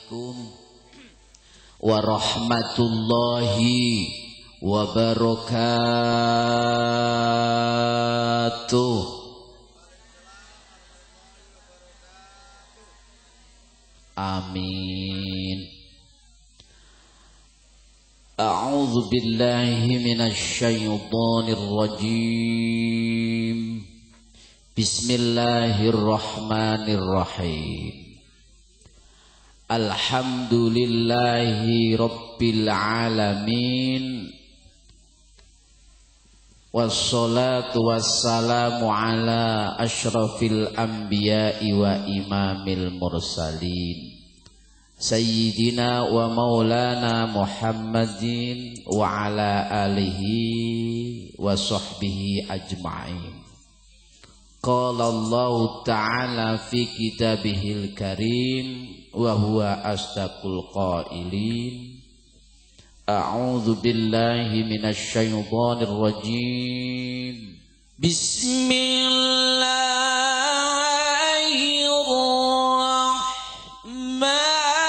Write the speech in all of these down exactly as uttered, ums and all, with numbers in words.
Assalamualaikum warahmatullahi wabarakatuh. Amin. A'udzu billahi minasy syaithanir rajim. Bismillahirrahmanirrahim. Alhamdulillahi rabbil alamin. Wassalatu wassalamu ala asyrafil anbiya'i wa imamil mursalin Sayyidina wa maulana Muhammadin wa ala alihi wa sahbihi ajma'in. Qala Allah ta'ala fi kitabihil karim wa huwa asdaqul qailin. A'udzu billahi minasy syaithanir rajim. Bismillahirrahmanirrahim.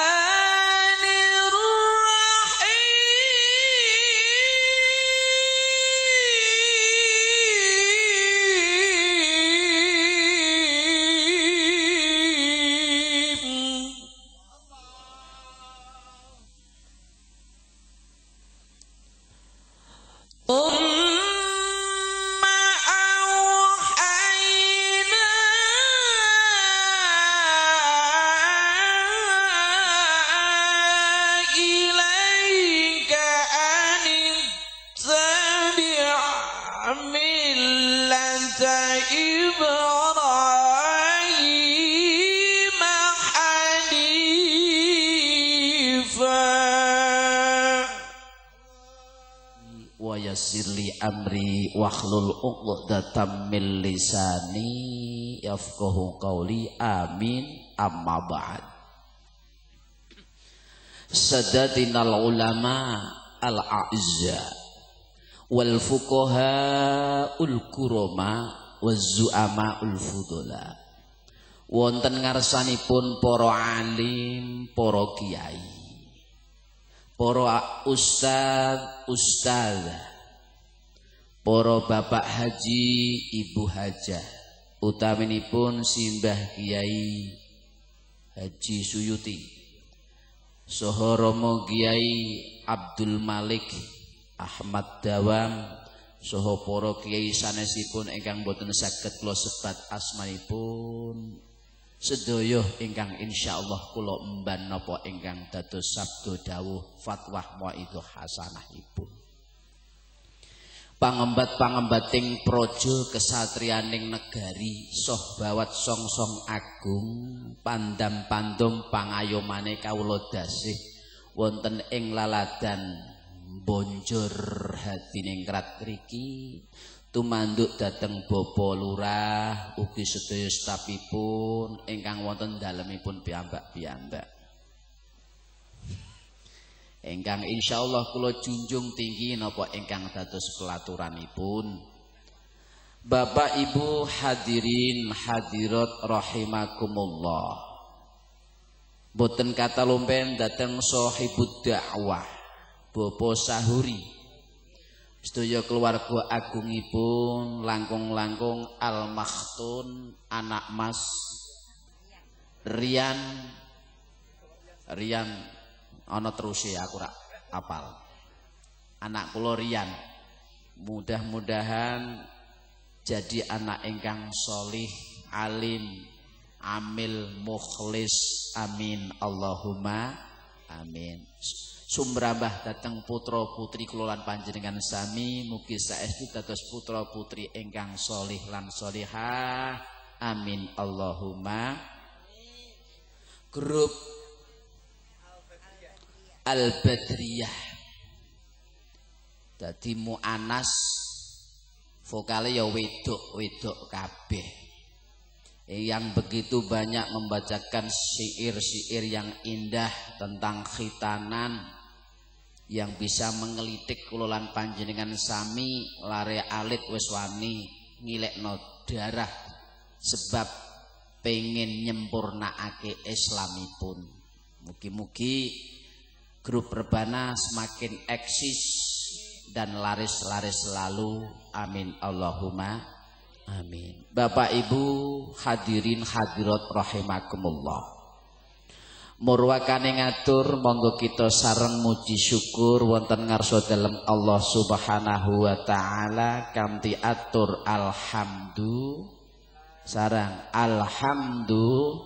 Yassirli amri wahlul 'uqdatam min lisani yafqahu qawli. Amin. Amma ba'd. Sadatinal ulama al-a'izza wal fuqaha ul kurama waz zu'ama ul fudula. Wonten ngarsanipun para alim, para kiai, para ustad ustadzah, para bapak haji, ibu hajah, utaminipun simbah Kiai Haji Suyuti saha Rama Kiai Abdul Malik Ahmad Dawam, saha para kiai sanesipun ingkang boten saged kula sebat asmanipun, sedaya ingkang insyaallah kula emban napa ingkang dados sabda dawuh fatwah mauidhah hasanahipun. Pangembat-pangembating praja kesatriyaning negari soh bawat song-song agung, pandam-pandum pangayomane kawula dasih wonten ing laladan Bonjor Hadiningrat mriki tumanduk dhateng Bapak Lurah ugi sedaya stafipun ingkang wonten dalemipun piyambak-piyambak ingkang insyaallah kula junjung tinggi napa ingkang dados pelaturanipun. Bapak Ibu hadirin hadirat rahimakumullah. Boten kata lumpen dhateng sahibud dakwah Bapak Sahuri, sedaya keluarga agungipun langkung-langkung Al Makhtun, anak Mas Rian Rian ana terus ya aku rak apal. Anak kula Rian mudah-mudahan jadi anak ingkang solih, alim, amil, mukhlis. Amin Allahumma amin. Sumrambah dateng putra putri kula lan panjenengan sami mugi saestu dados putra putri ingkang solih lan solihah. Amin Allahumma. Grup Al-Badriyah dadi mu'anas, vokale ya wedok-wedok kabeh, yang begitu banyak membacakan syair-syair yang indah tentang khitanan yang bisa mengelitik kula lan panjenengan sami lare alit wis wani ngilekno darah sebab pengen nyempurnakake Islamipun. Mugi-mugi grup Rebana semakin eksis dan laris-laris selalu. Amin Allahumma amin. Bapak Ibu hadirin hadirat rahimakumullah. Murwakane ngatur monggo kita sareng muji syukur wonten ngarsa dalem Allah Subhanahu wa taala kanthi atur alhamdu sareng alhamdu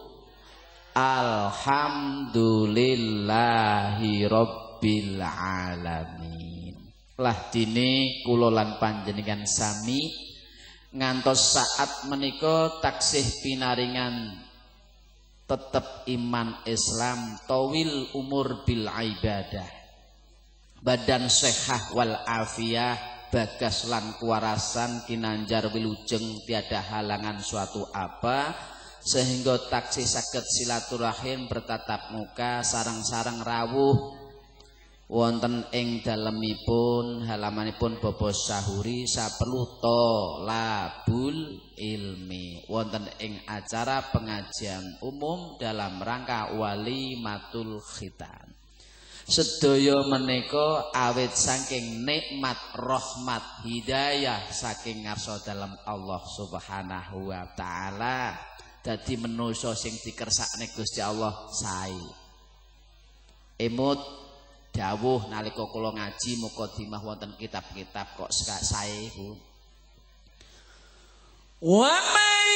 alhamdulillahi rabbil alamin. Lah dene kula lan panjenengan sami ngantos saat menika taksih pinaringan tetap iman Islam tawil umur bil ibadah badan sehah wal afiyah bagas lan kuwarasan kinanjar wilujeng tiada halangan suatu apa sehingga taksih saged silaturahim bertatap muka sarang-sarang rawuh wonten ing dalemipun halamanipun Bapa Sahuri saperlu tolabul ilmi wonten ing acara pengajian umum dalam rangka walimatul khitan. Sedaya menika awit saking nikmat rahmat hidayah saking ngarsa dalem Allah Subhanahu wa taala dadi manusa sing dikersakne Gusti Allah sae. Emut dawuh nalika kula ngaji mukadimah wonten kitab-kitab kok sae Bu. Wa may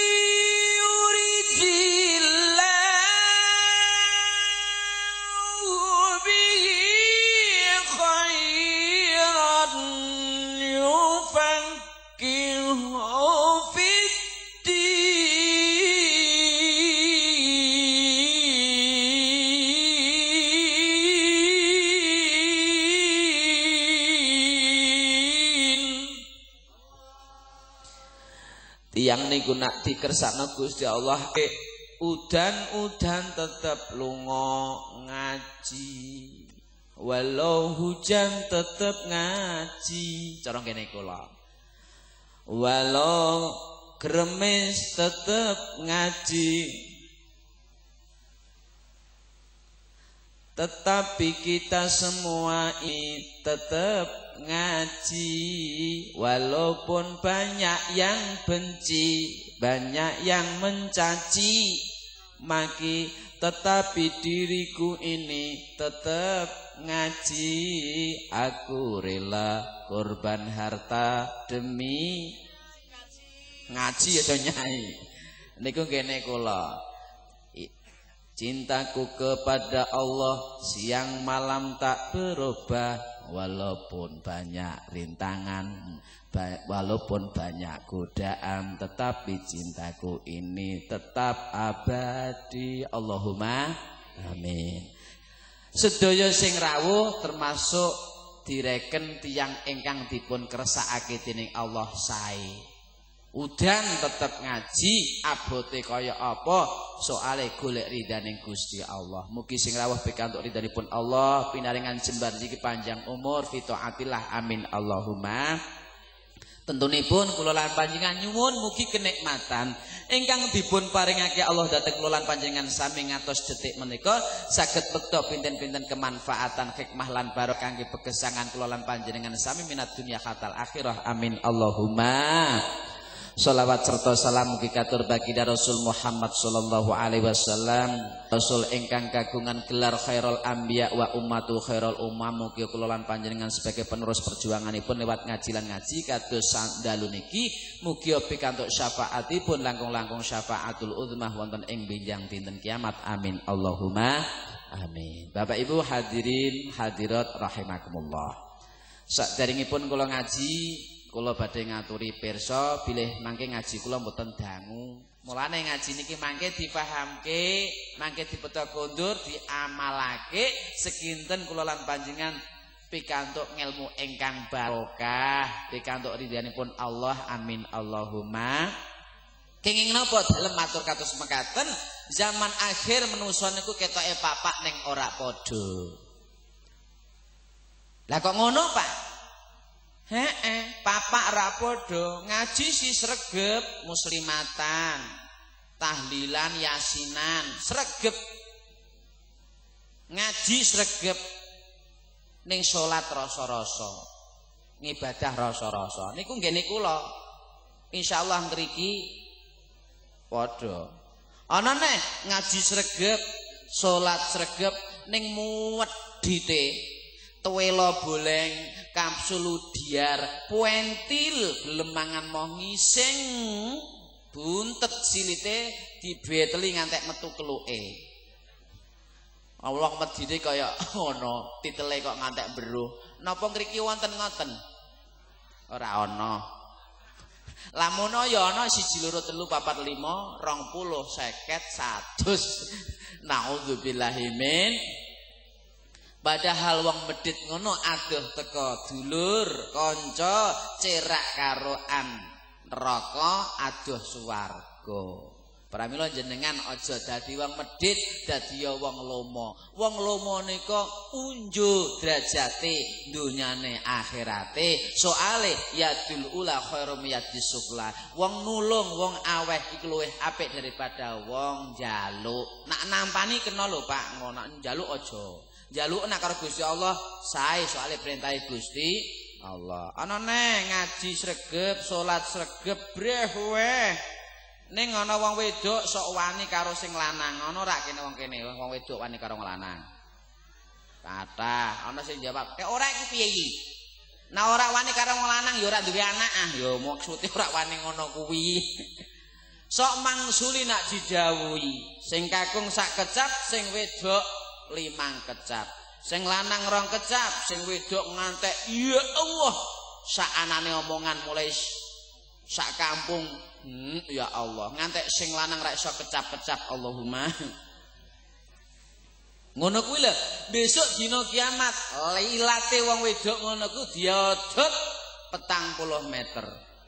yuridillahu bihi khairan yufaqihu yang niku nak dikersakno Gusti Allah eh, udan-udan tetep lunga ngaji walau hujan tetep ngaji cara kene kula walau gremes tetep ngaji tetapi kita semua ini tetap ngaji walaupun banyak yang benci banyak yang mencaci maki tetapi diriku ini tetap ngaji aku rela korban harta demi ngaji ya nyai niku kene kula cintaku kepada Allah siang malam tak berubah walaupun banyak rintangan walaupun banyak godaan tetapi cintaku ini tetap abadi Allahumma amin. Sedaya sing rawuh termasuk direken tiyang ingkang dipun kersakake dening Allah sae. Udan tetap ngaji abote kaya apa soale golek ridhaning Gusti Allah. Mugi sing rawuh pikantuk ridhanipun Allah pinaringan jembar rezeki panjang umur fitaatillah amin Allahumma. Tentunipun kula lan panjenengan nyuwun mugi kenikmatan ingkang dipun paringake Allah dhateng kula lan panjenengan sami ngantos detik menika saged bekta pinten-pinten kemanfaatan hikmah lan barokah kangge pegesangan kula lan panjenengan sami minat dunya hatal akhirah amin Allahumma. Salawat serta salam mugi katur baginda Rasul Muhammad sallallahu alaihi wasallam Rasul ingkang kagungan gelar khairul anbiya wa ummatu khairul ummah. Mugi kula lan panjenengan sebagai penerus perjuanganipun lewat ngaji lan ngaji kados sandalu niki mugi pikantuk syafaatipun langkung-langkung syafaatul uzmah wonten ing benjang dinten kiamat amin Allahumma amin. Bapak Ibu hadirin hadirat rahimakumullah. Saderengipun kula ngaji kula badhe ngaturi pirsa bilih mangke ngaji kula mboten dangu. Mulane ngaji niki mangke dipahamke, mangke dipeta kondur, diamalake sekinten kula lan panjenengan pikantuk ngelmu ingkang barokah, pikantuk ridhanipun Allah amin Allahumma. Kenging napa dalem matur kados mekaten, zaman akhir menungso niku ketoke papak ning ora padha. Lah kok ngono, Pak? Heeh, papak ra padha, ngaji si sregep muslimatan, tahlilan, yasinan, sregep. ngaji sregep ning salat rasa-rasa, ngibadah rasa-rasa. Niku nggih kula. Insyaallah ngriki padha. Ana neh ngaji sregep, salat sregep ning muwedhite, tuwela boleng, kapsul udiar, puentil gelem mangan moh ngising, buntet silite dibeteli ngantek metu keluke. Allah medine kaya ana titele kok ngantek beruh. Napa ngriki wonten ngoten? Ora ana. Lamun ya ana siji loro telu papat lima rong puluh seket satus. Nauzubillahi min. Padahal wong medhit ngono adoh teka dulur, kanca, cerak karoan neraka, adoh swarga. Pramila jenengan aja dadi wong medhit, dadi wong lomo. Wong lomo nika unjuk derajate dunyane akhirate. Soale yadul ula khairum yadis sufla. Wong nulung wong aweh iku luwih apik daripada wong njaluk. Nak nampani kena lho Pak, ngono nak njaluk aja. Njaluk nak karo Gusti Allah sae soale perintahe Gusti Allah. Ana neh ngaji sregep, salat sregep breh weh. Ning ana wong wedok sok wani karo sing lanang, ana ora kene wong kene wong wedok wani karo wong lanang. Kathah, ana sing jawab, "Nek ora iki piye iki?" Nah ora wani karo wong lanang ya ora duwe anak ah, ya maksude ora wani ngono kuwi. Sok mangsuli nak didhawuhi, sing kakung sak kecap, sing wedok limang kecap. Sing lanang rong kecap, sing wedok ngantek ya Allah, sak anane omongan mulai sak kampung. Hmm, ya Allah, ngantek sing lanang ra iso kecap-kecap Allahumma. Ngono kuwi lho, besok dina kiamat, lilate wong wedok ngono ku diodot petang puluh meter.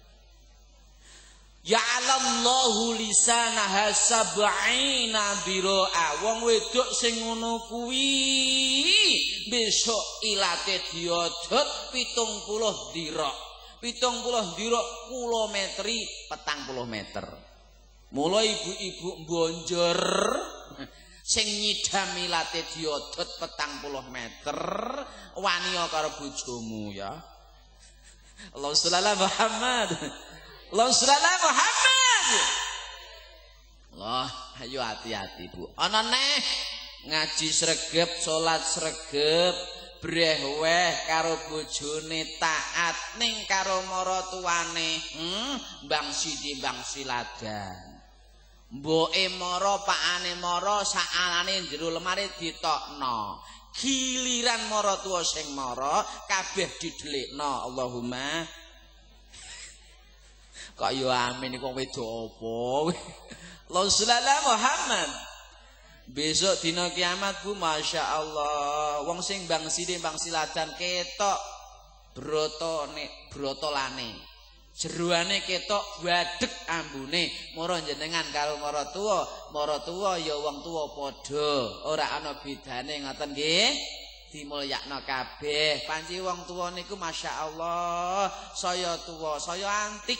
Ya Allahu lisanaha sab'ina biro'a. Wong wedok sing ngono kuwi besok ilate diodot pitung puluh dira. Pitung puluh dira kilometri petang puluh meter. Mulai ibu-ibu bonjor sing nyidam ilate diodot petang puluh meter wani karo bojomu ya. Allahumma sholli ala Muhammad. Allahumma sholli ala Muhammad. Allah, ayo hati-hati Bu. Ana neh ngaji sregep, salat sregep, breh weh karo bojone taat ning karo maratuwane, hmm, Mbang Sidi Mbang Siladan. Mboke mara pakane mara sakalane jero lemari ditokno. Giliran maratuwa sing mara kabeh didelikno. Allahumma kok yo amin iku wedok apa? Allahumma Muhammad. Besok dina kiamat Bu, Masya Allah, wong sing Mbang Sidi Mbang Siladan ketok brotone brotolane, jeruane ketok wadeg ambune. Mara jenengan karo mara tuwa, mara tuwa ya wong tuwa padha, ora ana bedane ngoten nggih. Dimulyakno kabeh. Panci wong tuwa niku Masya Allah, saya tuwa, saya antik.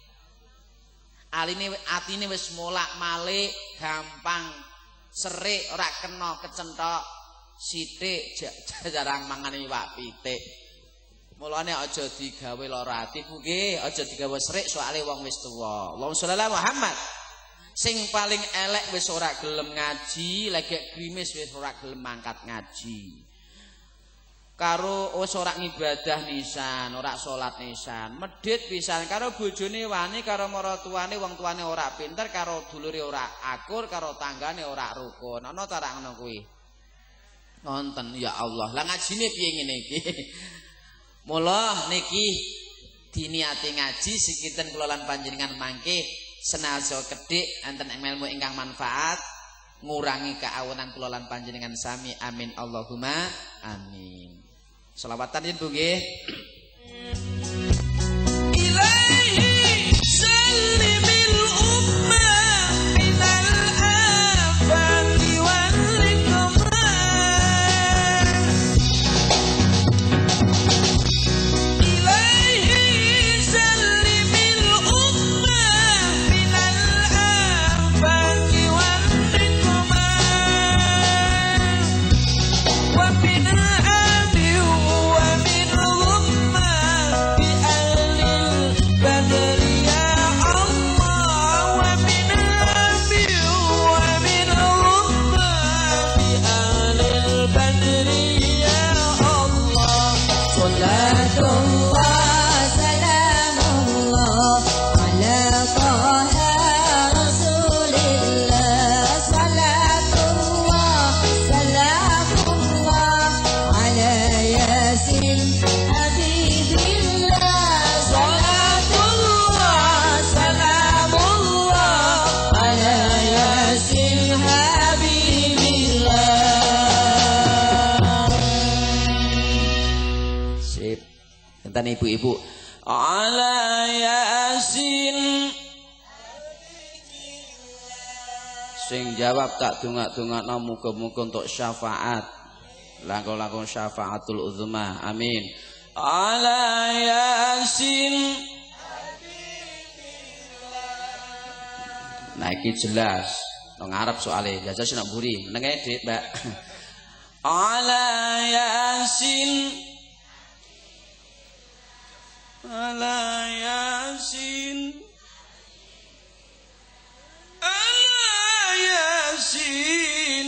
Aline atine wis molak-malik, gampang serik ora kena kecentok sithik jarang mangan iwak pitik. Mulane aja digawe lara ati Bu nggih, aja digawe serik soalé wong wis tuwa. Allahumma sholli ala Muhammad. Sing paling elek wis ora gelem ngaji, lagi grimis wis ora gelem mangkat ngaji. Karo wis ora ngibadah nisan, ora salat nisan, medhit pisan karo bojone wani, karo maratuwane wong tuane ora pinter, karo dulure ora akur, karo tanggane ora rukun. Ana ta ora ngono kuwi? Wonten ya Allah. Lah ngajine piye ngene iki? Mula niki diniati ngaji sikinten kula lan panjenengan mangke senajan kedhik enten ilmu ingkang manfaat, ngurangi keawenan kula lan panjenengan sami. Amin Allahumma amin. Selawatan yen Bu nggih. Ilaihi sallimil ummah minal afati wal ikmal. Ilaihi sallimil ummah minal afati wal ikmal. Ngeten ibu-ibu. Ala yasin. Sing jawab tak dongak-dongakno muga-muga untuk syafaat. Langkung-langkung syafaatul uzma. Amin. Ala yasin. Nah iki jelas. Nang ngarep soalé jajal sing nak mburi. Neng edit, Mbak. Ala yasin. Ala yasin. Ala yasin.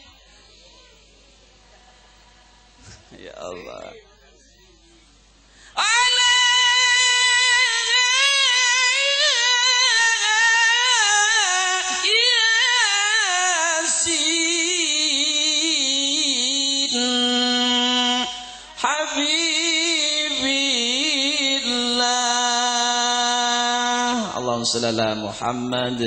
Ya Allah. Ala yasin. Habibillah. Allahumma shalli ala Muhammad.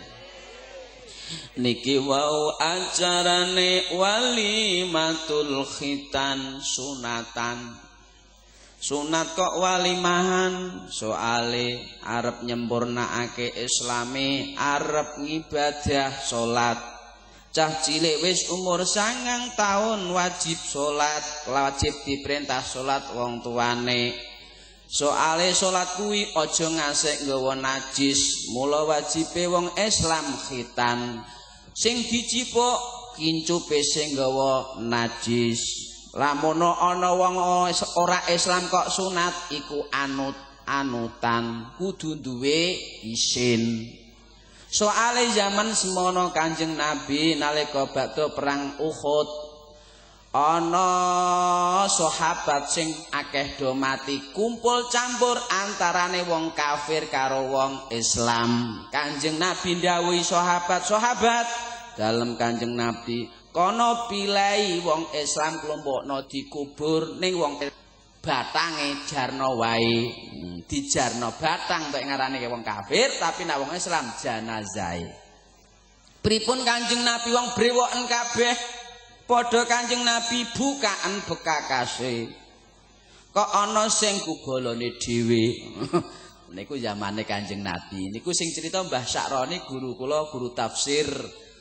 Niki wau acarane walimatul khitan sunatan. Sunat kok walimahan soale arep nyempurnakake islame, arep ngibadah salat. Cah cilik wis umur sangang taun wajib salat, wajib diperintah salat wong tuane. Soale salat kuwi aja ngasik nggawa najis, mula wajibe wong Islam khitan. Sing dicipuk kincupe sing nggawa najis. Lamun ana wong ora Islam kok sunat iku anut anutan kudu duwe isin. Soale zaman semono Kanjeng Nabi nalika badhe perang Uhud ana sahabat sing akeh do mati kumpul campur antarane wong kafir karo wong Islam. Kanjeng Nabi ndhawuhi sahabat-sahabat dalem Kanjeng Nabi kono pilai wong Islam kelompokno dikubur ning wong batange jarno wae. Hmm, dijarno batang mek ngarane wong kafir tapi nek wong Islam janazahe. Pripun Kanjeng Nabi wong brewoken kabeh padha Kanjeng Nabi bukaan bekakase. Kok ana sing kubolone dhewe. Niku zamane Kanjeng Nabi. Niku sing cerita Mbah Sakroni guru kula guru tafsir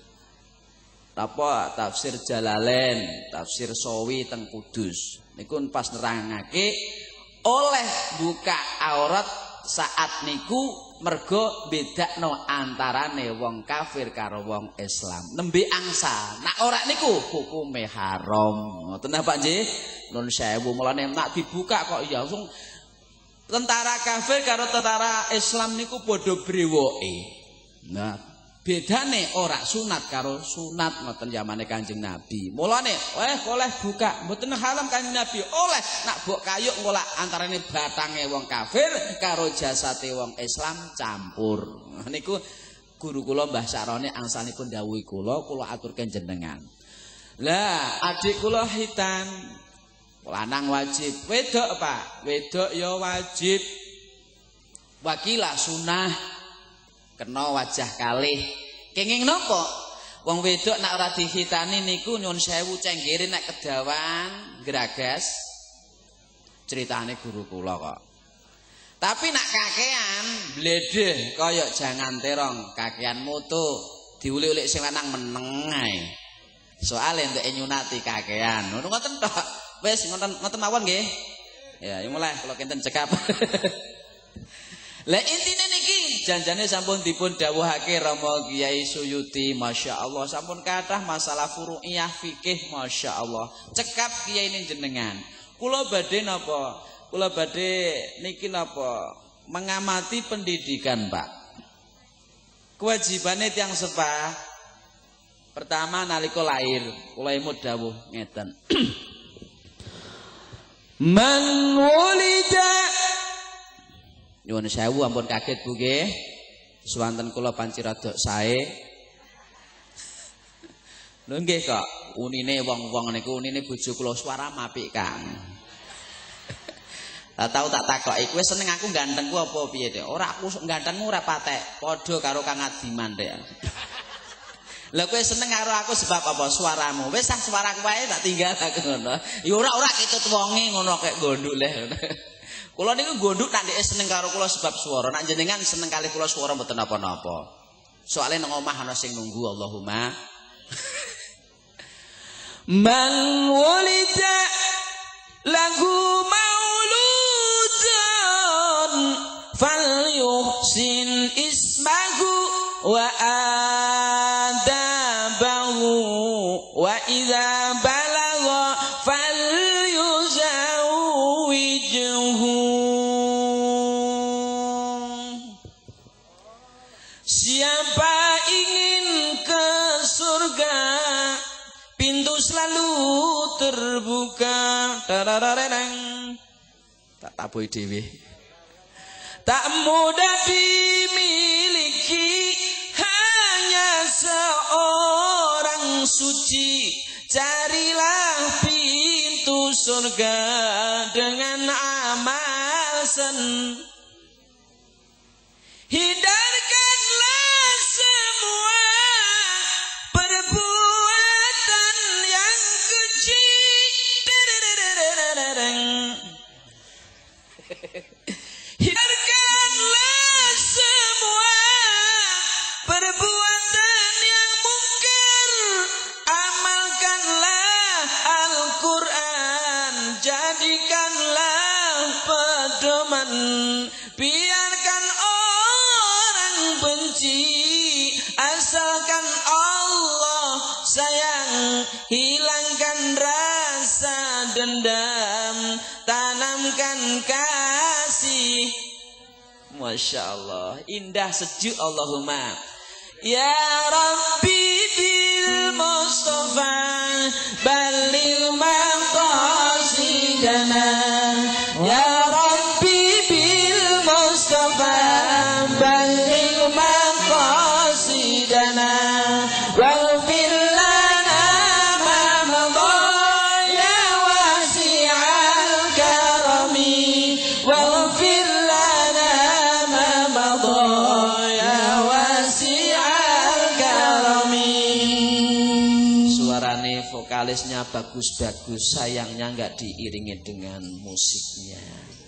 apa tafsir Jalalain, tafsir Sawi teng Kudus. Niku pas nerangake oleh buka aurat saat niku mergo bedakno antarane wong kafir karo wong Islam. Nembe angsa. Nak ora niku hukume haram. Ngoten napa nggih? Nun sewu mulane nak dibuka kok ya langsung tentara kafir karo tentara Islam niku padha brewoke. Nah, bedane ora sunat karo sunat ngoten zamane Kanjeng Nabi. Mulane eh oleh buka mboten haram Kanjeng Nabi. Oleh nak mbok kayuk ngolak antarane batange wong kafir karo jasate wong Islam campur. Niku guru kula Mbah Sakroni angsanipun dawuhi kula, kula aturken jenengan. Lah, adik kula hitan lanang wajib, wedok Pak, wedok ya wajib. Wakilah sunah kena wajah kalih. Kenging napa? Wong wedok nak ora dihitani niku nyun sewu cenggere nek kedawan gragas. Ceritane guru kula kok. Tapi nak kakean bledeh kaya jangan terong, kakean mutu diulik-ulik sing lanang meneng ae. Soale entuk nyunati kakean. Ngono ngoten tok. Wis ngoten ngoten mawon nggih. Ya, mulai kula kinten cekap. Lah intine niki janjane sampun dipun dawuhake Rama Kyai Suyuti, Masya Allah sampun kathah masalah furu'iyah fikih, Masya Allah. Cekap kiai ini jenengan. Kula badhe napa? Kula badhe niki napa? Mengamati pendidikan, Pak. Kewajibane tiyang sepah pertama nalika lahir, kula imut dawuh ngeten. Man wulida nyuwun sewu ampun kaget Bu nggih. Swanten kula panci rada sae. Lho nggih kok, unine wong-wong niku unine bojo kula swara apik Kang. Lah tau tak takoki kowe seneng aku gantengku apa piye Dek? Ora aku gantengmu ora patek, padha karo Kang Adiman Dek. Lah kowe seneng karo aku sebab apa? Suaramu. Wis ah suaraku wae tak tinggal aku ngono. Ya ora ora ketut wonge ngono kek gondok leh. Kula niku gonduk tak ndek seneng karo kula sebab swara. Nek jenengan seneng kali kula swara mboten napa-napa. Soale nang omah ana sing nunggu Allahumma. Man walida lahu mauludun falyuhsin ismahu wa adabahu wa idza balagha falyuzawwijhu. Siapa ingin ke surga, pintu selalu terbuka. Tak tabuhi dhewe. Tak mudah dimiliki, hanya seorang suci. Carilah pintu surga dengan amal sen. Hindarkanlah semua perbuatan yang keji. Hindarkanlah semua perbuatan yang mungkar. Amalkanlah Al-Quran, jadikanlah pedoman. Biarkan orang benci, asalkan Allah sayang. Hilangkan rasa dendam, tanamkan kasih. Masya Allah, indah sejuk. Allahumma ya Rabbi bil Mustafa balil maqasidana. Ya Rabbi bil Mustafa balil maqasidana. Waghfir lana ma madha ya wasi'al karami. Waghfir lana ma madha ya wasi'al karami. Suarane vokalisnya bagus-bagus, sayangnya nggak diiringi dengan musiknya.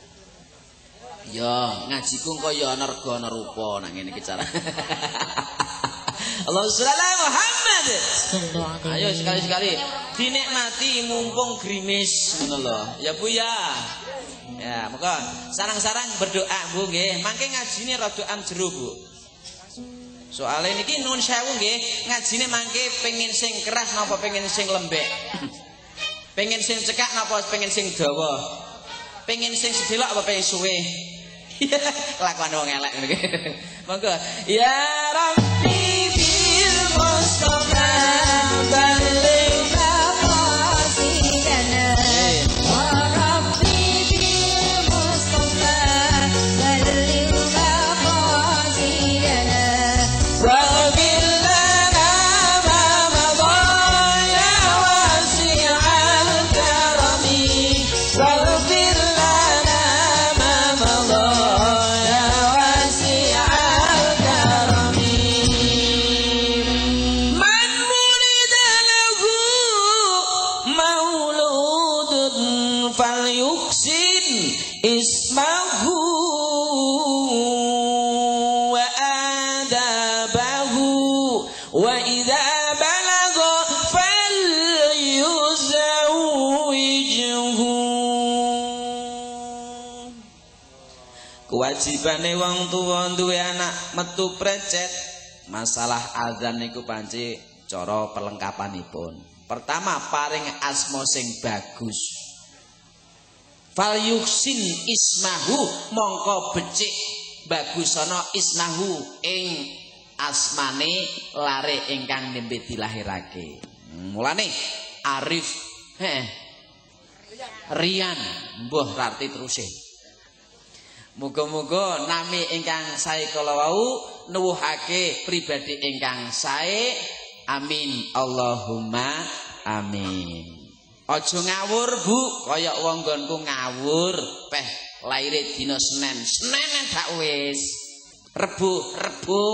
Ya ngajiku kok ya ana rega ana rupa nang ngene iki cara. Allahumma sholli ala Muhammad. Ayo sekali-sekali dinikmati mumpung grimis ngono lho. Ya Bu ya. Ya, monggo sarang-sarang berdoa Bu nggih. Mangke ngajine rodokan jero Bu. Soale niki nuwun sewu nggih, ngajine mangke pengin sing keras napa pengin sing lembek. Pengen sing cekak napa pengen sing dawa. Pengen sing sedelok apa pengen suwe. Kelakuan wong elek ngene iki. Monggo. Ya Rabbi bil Mustafa balil maqasidana. Ya Rabbi bil Mustafa balil maqasidana. Waghfir lana ma madha ya wasi'al karami. Waghfir lana ma madha ya wasi'al karami. Man wulida lahu mauludun falyuhsin ismahu wa adabahu wa idza balagha falyuzawwijhu. Kewajibane wong tuwa duwe anak metu precet. Masalah azan niku panci cara perlengkapanipun. Pertama paring asma sing bagus. Falyuhsin ismahu, mongko becik bagusana ismahu ing asmane lare ingkang nembe dilahirake. Mulane Arif heh Rian mbuh rarti terusé. Muga-muga nami ingkang sae kala wau nuwuhake pribadi ingkang sae. Amin Allahumma amin. Aja ngawur Bu, kaya wong nggonku ngawur peh laire dina Senin. Senin gak wis. Rebo, Rebo,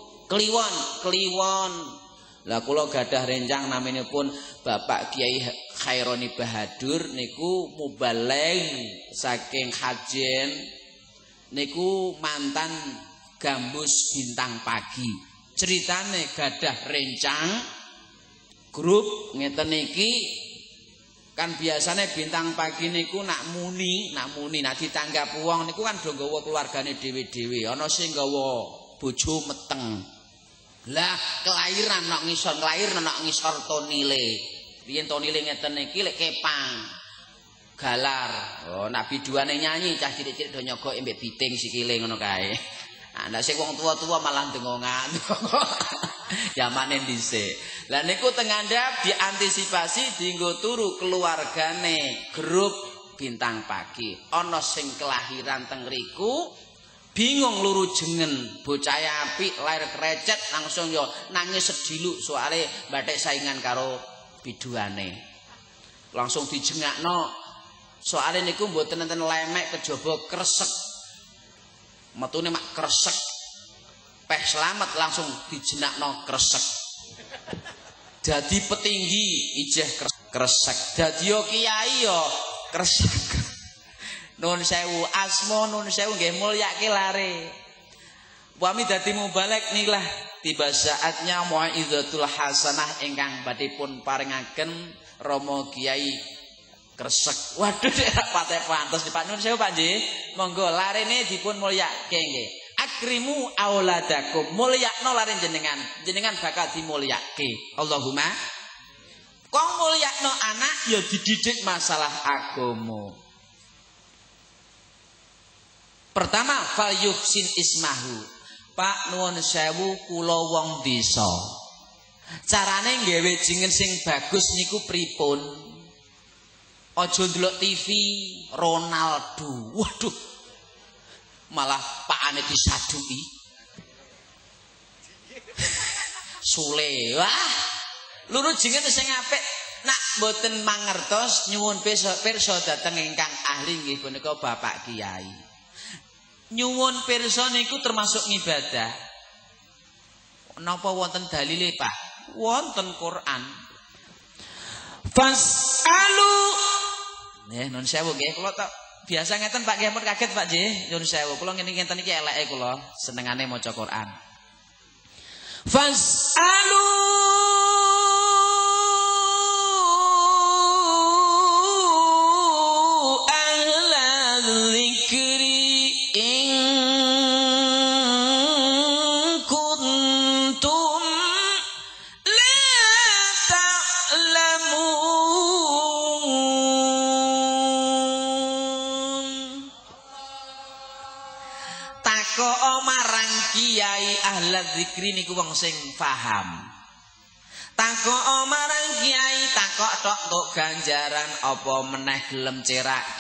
Kliwon, Kliwon. Lah kula gadah rencang naminipun Bapak Kiai Khaironi Bahadur niku mubaleng saking Hajen niku mantan gambus Bintang Pagi. Ceritane gadah rencang grup ngeten iki kan biasanya Bintang Pagi niku nak muni, nak muni nak ditanggap wong niku kan do nggawa keluargane dhewe-dhewe. Ana sing nggawa bojo meteng. Lah kelahiran nak ngisor kelahiran nak ngisor tonile. Riyen tonile ngeten iki lek kepang. Galar. Oh, nak biduane nyanyi cah cilik-cilik do nyogok mbek biting sikile ngono kae. Nah, nek sing wong tua-tua malah dengongan. Zamane dhisik. Lah niku teng ngandhap diantisipasi dienggo turu keluargane grup Bintang Pagi. Ana sing kelahiran teng riku bingung luru jengen, bocah apik lair krecet langsung yo nangis sediluk soale bathik saingan karo biduane. Langsung dijengakno soale niku mboten enten lemek kejaba kresek. Metune mak kresek. Peh slamet langsung dijenakno kresek. Dadi petinggi ijeh kresek. Dadi yo kiai yo kresek. Nun sewu asma nun sewu nggih mulyake lare. Wami dadi mubalek nilah tiba saatnya mau'izatul hasanah ingkang badhe pun paringaken Rama Kiai Kresek. Waduh patek pantes Pak nun sewu Pak nggih. Monggo larene dipun mulyake nggih. Akrimu auladakum, mulyakno lare jenengan. Jenengan bakal dimulyake. Allahumma. Kong mulyakno anak ya dididik masalah agama. Pertama fal yuhsin ismahu. Pak nuwun sewu kula wong desa. Carane nggawe jeneng sing bagus niku pripun? Aja ndelok T V Ronaldo. Waduh. Malah pakane disaduki. Sule. Wah. Luru jeneng sing apik nak mboten mangertos nyuwun pirsa dhateng ingkang ahli nggih punika Bapak Kiai. Nyuwun pirsa niku termasuk ngibadah. Napa wonten dalile, Pak? Wonten Quran. Fasalu. Nggih, nun sewu nggih, kula tak biasa ngeten Pak nggih, kaget Pak nggih. Nun sewu, kula ngene-ngene iki eleke kula, senengane maca Quran. Fasalu zikri niku wong sing paham. Takok marang kiai, takok tok tok ganjaran apa meneh gelem cerak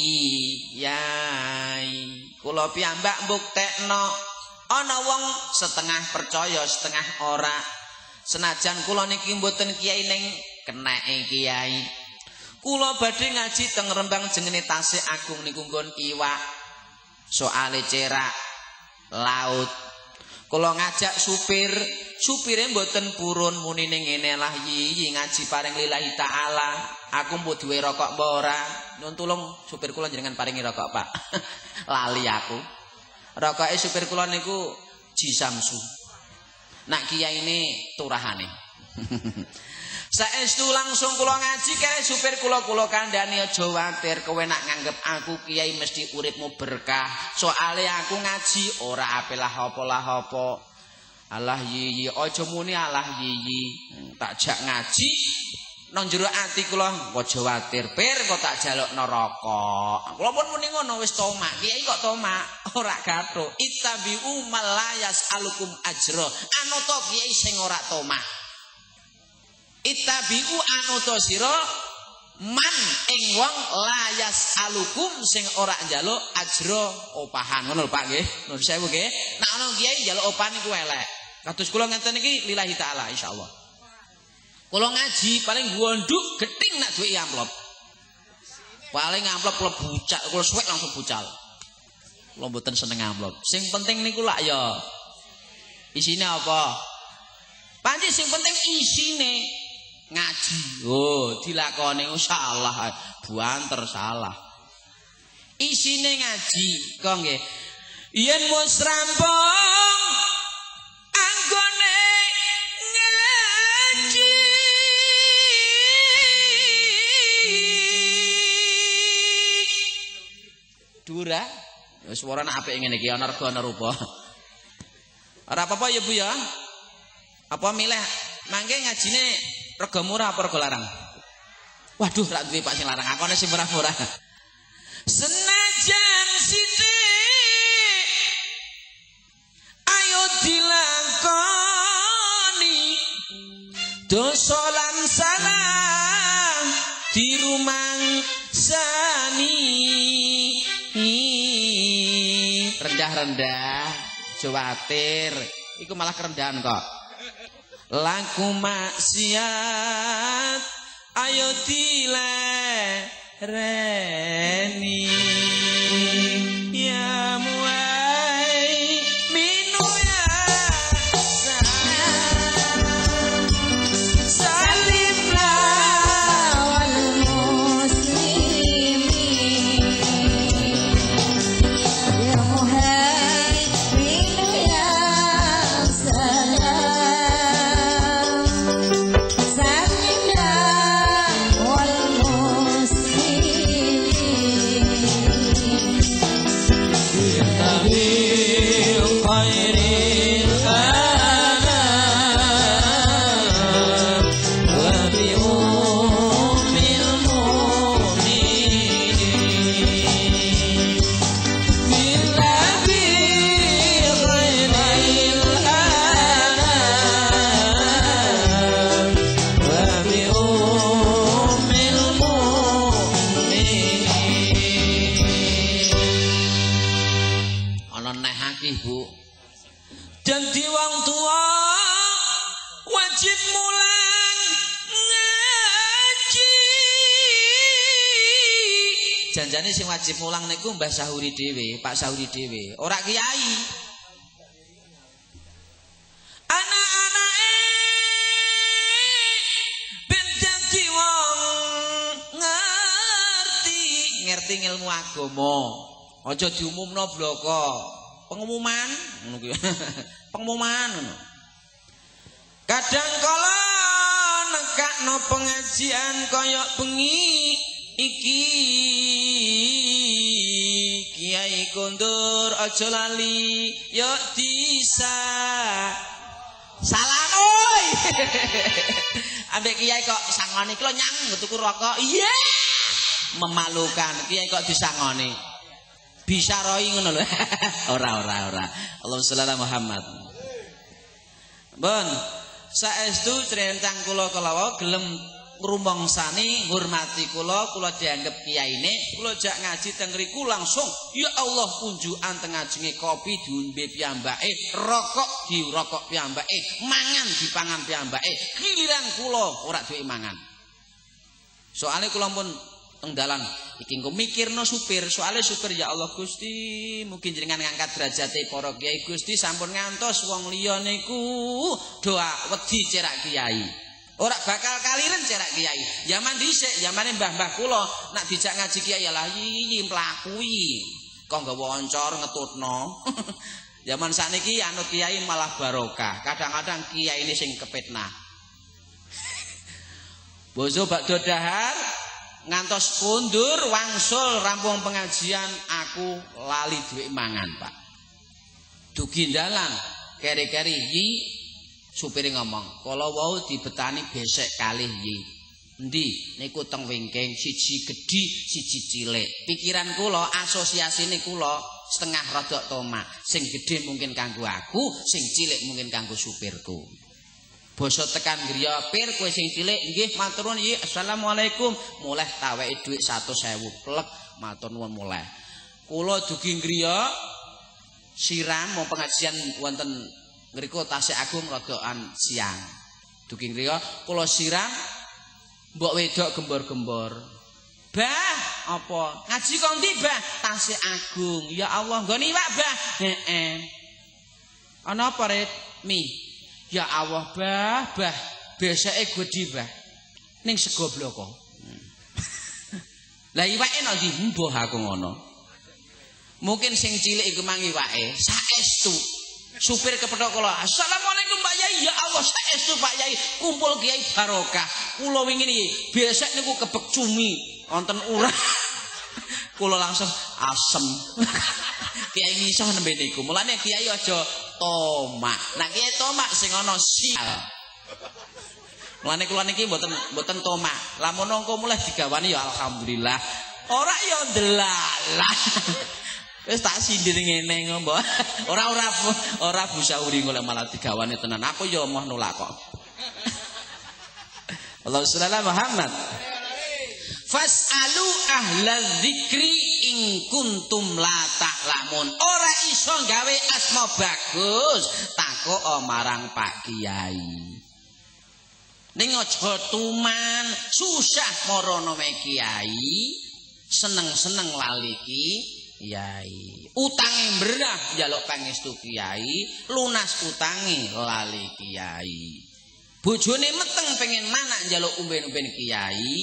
kiai. Kula piyambak mbuktekno ana wong setengah percaya, setengah ora. Senajan kula niki mboten kiai ning keneke kiai. Kula badhe ngaji teng Rembang jengene Tasik Agung niku nggon iwak. Soale cerak laut. Kula ngajak supir, supire mboten purun munine ngene lah yi ngaji paring lillahi taala. Aku mbok duwe rokok mbok ora. Nyuwun tulung supir kula jenengan paringi rokok, Pak. Lali aku. Rokoke supir kula niku Ji Samsu. Nak kiai ini turahane. Saestu langsung kula ngaji kae supir kula kula kandhani aja watir kowe nak nganggep aku kiai mesti uripmu berkah. Soale aku ngaji ora apelah apa-lah apa. Alah yiyi aja muni alah yiyi. Tak jak ngaji nang jero ati kula aja watir pir kok tak jalukno rokok. Kula pun muni ngono wis tomak. Kiai kok tomak ora gathuk. Ittabi'u malayas alukum ajra. Anata kiai sing ora tomak. Ittabi'u anuta sira man ing wong layas alukum sing ora njaluk ajra opahan ngono Pak nggih. Nuwun sewu nggih. Nek ana kiai njaluk opahan iku elek. Kados kula ngenten iki lillahi taala insyaallah. Kula ngaji paling gonduk gething nak duwe amplop. Paling amplop kula bucak, kula suwek langsung bucal. Kula mboten seneng amplop. Sing penting niku lak ya isine apa? Panci sing penting isine. ngaji. Oh, dilakoni insyaallah buanter salah. Isine ngaji, kok nggih. Yen wis rampung anggone ngaji. Dura, wis suarane apik ngene iki ana rega ana rupa. Ora apa-apa ya Bu ya. Apa milih mangke ngajine rega murah apa rega larang? Waduh, rak duwe Pak sing larang, akone sing murah-murah. Senajan sithik ayo dilakoni dosa lan salah dirumangsani. Rendah-rendah, jawatir, iku malah kerendahan kok. Laku maksiat ayo dilereni ya muai minu ya salimlah wal muslimin ya muai minu ya salam salimlah wal muslimin Dadi wong tua wajib mulang ngaji. Janjane sing wajib mulang niku Mbah Sahuri dhewe, Pak Sahuri dhewe, ora kiai. Anak-anake ben dadi wong ngerti, ngerti ilmu agama. Aja diumumno bloko. Pengumuman ngono kuwi. Pengumuman ngono. Kadang kala nekakno pengajian kaya bengi iki Kiai kondur aja lali yo disa salam oi. Ambek kiai kok sangoni ki lho nyang tuku rokok. Iya. Yeah! Memalukan kiai kok disangoni. Bisa roi ngono lho. Ora ora ora. Allahumma sholli ala Muhammad. Bon, saestu crentang kula kalawa gelem ngrumangsani ngurmati kula, kula dianggep kiyaine, kula jak ngaji teng ngriku langsung ya Allah unjukan teng ngajenge kopi diombe piyambake, rokok dirokok piyambake, mangan dipangan piyambake. Giliran kula ora duwe mangan. Soale kula pun teng dalan iki engko mikirno supir, soalnya supir ya Allah Gusti, mungkin jenengan ngangkat derajate para kiai Gusti sampun ngantos wong liya niku doa wedi cerak kiai. Ora bakal kaliren cerak kiai. Zaman dhisik, zamane mbah-mbah kula nak dijak ngaji kiai lah iki mlakui. Kok nggawa oncor ngetutno. Zaman sakniki anut kiai malah barokah. Kadang-kadang kiai ini sing kepetnah. Bozo bakdo dahar ngantos kundur wangsul rampung pengajian aku lali duwe mangan Pak. Dugi dalan keri-keri yi supire ngomong kala wau dibetani besek kalih yi. Endi niku teng wingking siji gedhi siji cilik. Pikiran kula asosiasine kula setengah rodok tomak. Sing gedhe mungkin kanggo aku, sing cilik mungkin kanggo supirku. Basa tekan griya pir kowe sing cilik nggih matur nuwun yi assalamualaikum mulih taweke dhuwit seratus ribu plek matur nuwun mulih kula dugi griya siram mau pengajian wonten ngriku tasik agung rodokan siang dugi griya kula siram mbok wedok gembor-gembor bah apa ngaji kok ndi bah tasik agung ya Allah nggo niwak bah heeh ana apa ret mi ya Allah bah bah beseke gedhi bah ning sego bloko. Lah iwake nek ndi mbuh aku ngono. Mungkin sing cilik iku mang iwake saestu. Supir kepethuk kula. Assalamualaikum Pak Yai. Ya Allah saestu Pak Yai. Kumpul Kiai barokah. Kula wingi niki besek niku kebek cumi wonten urah. Kula langsung asem. Kiai ngisah nembe niku. Mulane Kiai aja tomak. Nah Kiai tomak sing ana sial. Mulane kula niki mboten mboten tomak. Lamun nongko mulai digawani ya alhamdulillah. Ora ya delalah. Wis tak sindir ngene ngombo. Ora ora ora busauri golek malah digawani tenan. Aku ya moh nolak kok. Allahumma shalli ala Muhammad. Fas'alu ahla dzikri in kuntum la ta'lamun. Ora iso gawe asma bagus, takok marang Pak Kiai. Ning aja tuman, susah marono me Kiai, seneng-seneng lali Kiai. Utange mberah njaluk pangestu Kiai, lunas utange lali Kiai. Bojone meteng pengen manak njaluk umben-umben Kiai.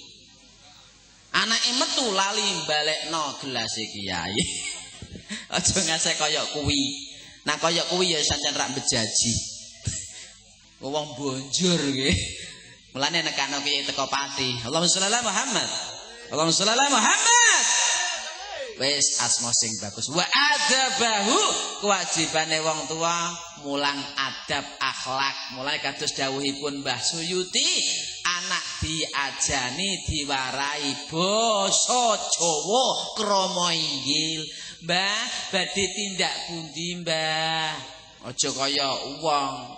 Anake metu lali balekno gelase Kiai. Aja ngasih kaya kuwi. Nah kaya kuwi ya sancen rak bejaji. Wong bonjur nggih. Mulane nekano Kiai teko pati. Allahumma shalli ala Muhammad. Allahumma shalli ala Muhammad. Wis asma sing bagus. Wa adabahu kewajibane wong tua mulang adab akhlak. Mulai kados dawuhipun Mbah Suyuti, anak diajani diwarai basa Jawa krama inggil. Mbah, badhe tindak pundi, Mbah? Aja kaya wong.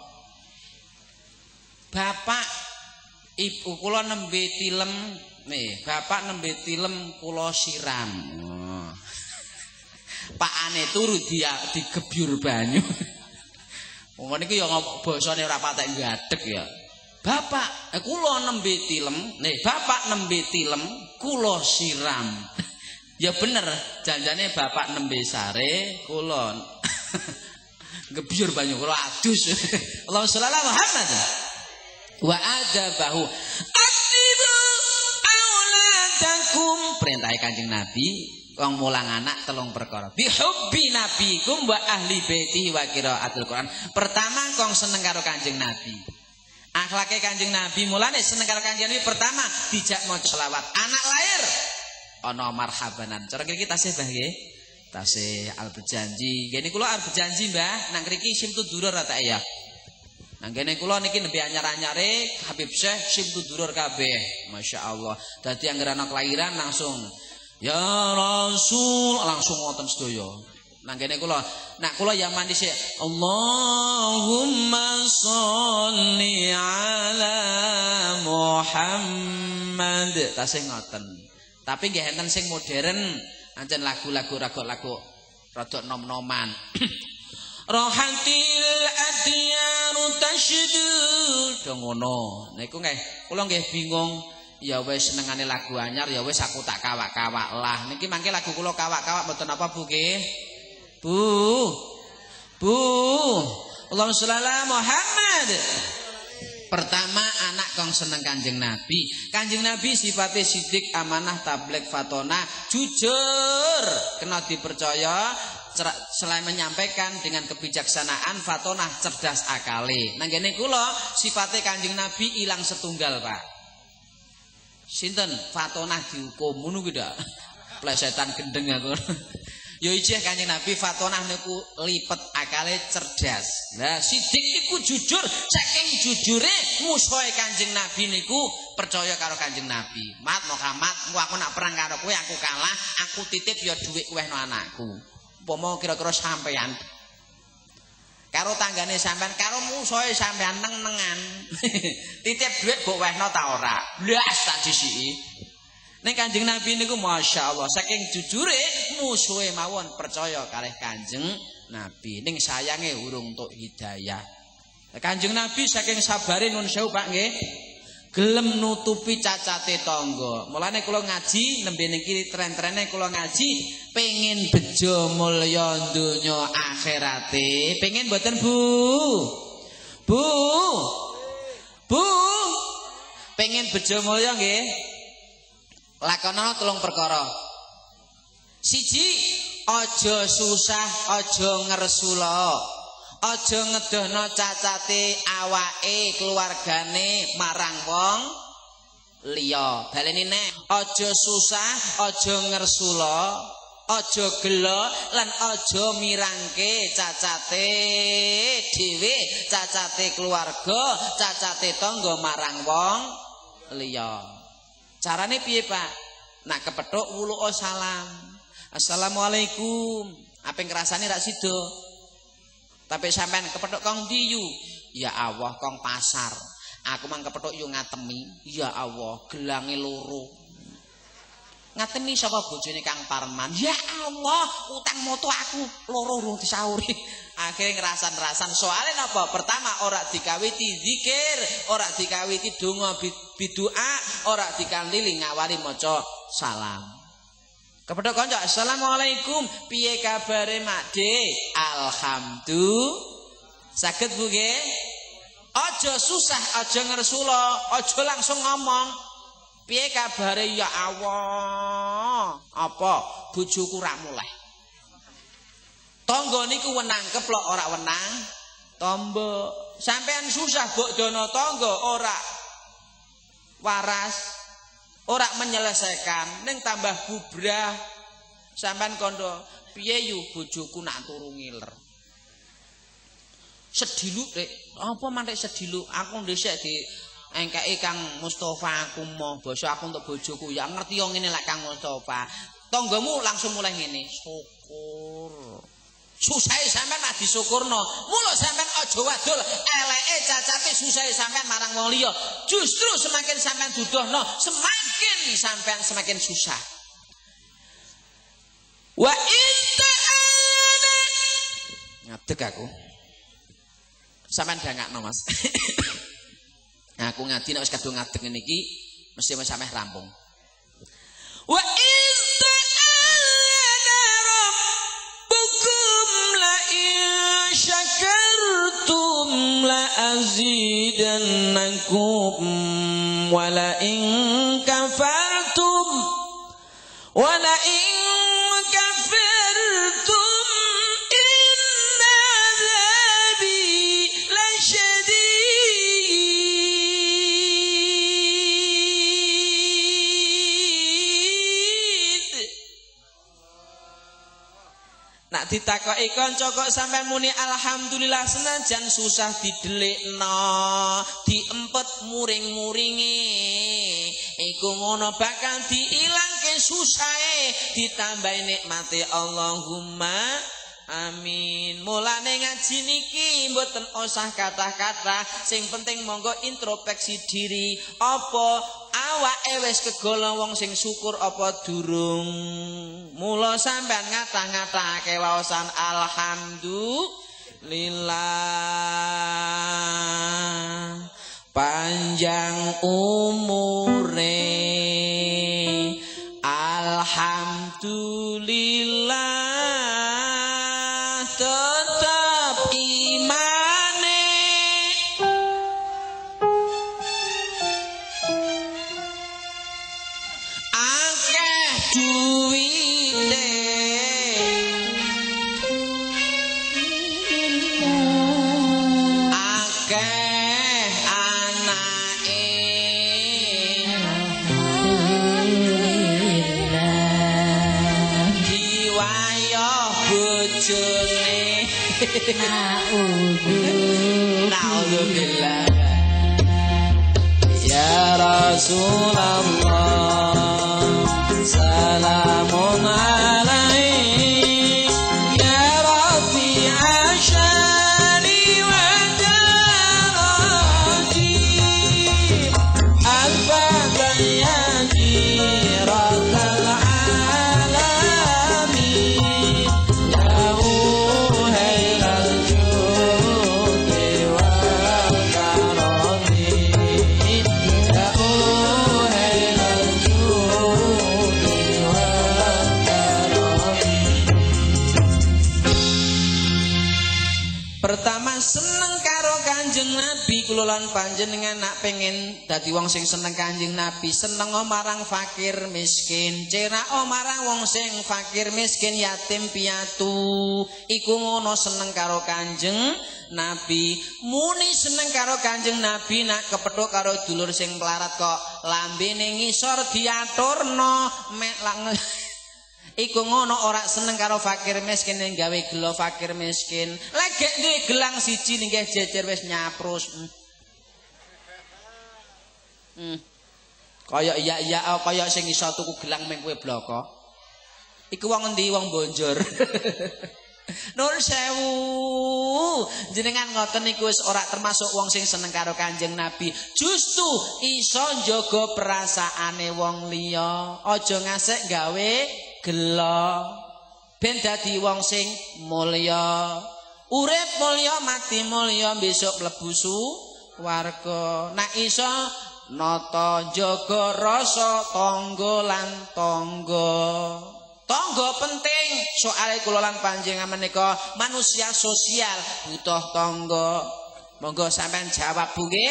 Bapak ibu kula nembe tilem, nih, bapak nembe tilem kula siram. Oh. Pakane turu dia digebyur banyu. Wong niku ya basane ora patek ngadeg ya. Bapak, eh, kula nembe tilem, nih, bapak nembe tilem kula siram. Ya bener, janjane bapak nembe sare kula gebyur banyu kula adus. Allahumma shalli ala Muhammad. Wa adabahu atibu auladakum, perintah Kanjeng Nabi wong mulang anak telung perkara bihubbi nabikum wa ahli baiti wa qiraatul Quran. Pertama kong seneng karo Kanjeng Nabi, akhlake Kanjeng Nabi mulane seneng karo Kanjeng Nabi. Pertama dijak maca selawat, anak lahir ana marhabanan. Cara mriki tasih Mbah nggih, tasih al berjanji. Ngene kula al berjanji Mbah, nang mriki simtu durur ta ya. Nang kene kula niki nembe anyar-anyare Habib Syekh simtu durur kabeh. Masyaallah. Dadi anggere ana kelahiran langsung ya Rasul langsung ngoten sedaya. Nang kene kula, nak kula ya mandi sik Allahumma sholli ala Muhammad. Tasih ngoten. Tapi nggih enten sing modern, ancen lagu-lagu lagu-lagu rada nom-noman. Rohatil adyaru tasydud. Dong ngono. Niku nggih kula nggih bingung. Ya wis senengane lagu anyar ya wis aku tak kawak-kawak lah. Niki mangke lagu kula kawak-kawak mboten apa Bu nggih? Bu. Bu. Allahumma sholli ala Muhammad. Pertama anak kong seneng Kanjeng Nabi. Kanjeng Nabi sifatnya sidik, amanah, tabligh, fatonah, jujur, kena dipercaya. Selain menyampaikan dengan kebijaksanaan, fatonah, cerdas akale. Nang kene kula sifatnya Kanjeng Nabi ilang setunggal, Pak. Sinten fatonah dihukum ngono kuwi ndak? Plesetan gendeng aku. Ya ijeh Kanjeng Nabi fatonah niku lipet akale cerdas. Lah sidik iku jujur, saking jujure musuhe Kanjeng Nabi niku percaya karo Kanjeng Nabi. Mat Muhammad, aku nak perang karo kowe aku kalah, aku titip ya dhuwit kowe no anakku. Umpama kira-kira sampean karo tanggane sampean karo musuhe sampean neng-nengan. Titip dhuwit mbok wehno ta ora? Blas tak disiki. Ning Kanjeng Nabi niku masyaallah saking jujure musuhe mawon percaya kalih Kanjeng Nabi. Ning sayange urung entuk hidayah. Kanjeng Nabi saking sabare nun sewu Pak nggih. Gelem nutupi cacate tangga. Mulane kula ngaji nembe niki tren-trene kula ngaji pengen bejo mulya donya akhirate. Pengen mboten Bu? Bu. Bu. pengen bejo mulya nggih lakonono telung perkara. Siji, aja susah, aja ngersula. Aja ngedohno cacate awake keluargane marang wong liya. Baleni nek aja susah, aja ngersula, aja gelo lan aja mirangke cacate dhewe, cacate keluarga, cacate tangga marang wong liya. Carane piye, Pak? Nak kepethuk wuluka salam. Assalamualaikum. Apa ngrasane rak sida? Tapi sampean kepethuk kong diyu. Ya Allah, kong pasar. Aku mang kepethuk yo ngatemi. Ya Allah, gelange loro. Ngatemi saka bojone Kang Parman. Ya Allah, utang moto aku loro urung disauri. Akhire ngerasan-rasan. Soale napa? Pertama ora dikawiti zikir, ora dikawiti donga bidu'a, ora dikandili ngawari maca salam. Kepethuk kanca, assalamualaikum, piye kabare Makde? Alhamdulillah. Saged Bu nggih? Aja susah, aja ngersula, aja langsung ngomong. Piye kabare ya Allah? Apa bojoku ra muleh? Tangga niku wenang keplok ora wenang tombo. Sampean susah mbok dono tangga ora waras. Ora menyelesaikan, ning tambah bubrah. Sampean kondo, piye yu bojoku nak turu ngiler. Sediluk Dik, apa mantek sediluk? Aku ndhisik di engkeke Kang Mustofa aku mau basa aku untuk bojoku. Ya ngerti yo ngene lek Kang Mustofa. Tanggamu langsung mulai ngene, syukur. Susahe sampean mah disyukurno. Mula sampean aja wadul eleke cacate susahe sampean marang wong liya. Justru semakin sampean dudohno, semakin sampean semakin susah. Wa inta'ana. Ngadeg aku. Sampean dangakno Mas. Aku ngadi nek wis kadung ngadeg ngene iki mesti sampe rampung. Wa syakartum la azidannakum wa la in kafartum wa la in kafartum inna adzabi lasyadid. Nak ditakoki kanca kok sampean muni alhamdulillah senajan susah didelikno, diempet muring-muringi. Iku ngono bakal diilangke susahe, ditambahi nikmate Allahumma amin. Mulane ngaji niki mboten usah kata-kata, sing penting monggo introspeksi diri. Apa awake wis kegolong wong sing syukur apa durung? Mula sampean ngata-ngatake waosan alhamdulillah. Panjang umure alhamdulillah, tetap imane akeh duwite akeh Na'udzubillah. Ya Rasulullah, salamun alaik ya Rafi asyari wa darati al-fadhan ya jiratal alamin kula lan panjenengan nak pengen dadi wong sing seneng Kanjeng Nabi, seneng marang fakir miskin, cerak marang wong sing fakir miskin yatim piatu, iku ngono seneng karo Kanjeng Nabi. Muni seneng karo Kanjeng Nabi nak kepethuk karo dulur sing melarat kok lambene ngisor diaturno mek lang iku ngono ora seneng karo fakir miskin yang gawe gelo fakir miskin. Lagi duwe gelang siji nggih jejer wis nyaprus. Hmm. Hmm. Kaya iya-iya kaya sing iso tuku gelang meng kowe bloko. Iku wong endi wong Bonjor. Nur sewu. Jenengan ngoten niku wis ora termasuk wong sing seneng karo Kanjeng Nabi. Justu iso njaga perasaane wong liya. Aja ngasek gawe gelo ben dadi wong sing mulya, urip mulya mati mulya besok mlebu warga. Nek iso nata jaga rasa tangga lan tangga. Tangga penting soalé kula lan panjenengan menika manusia sosial butuh tangga. Monggo sampean jawab Bu nggih.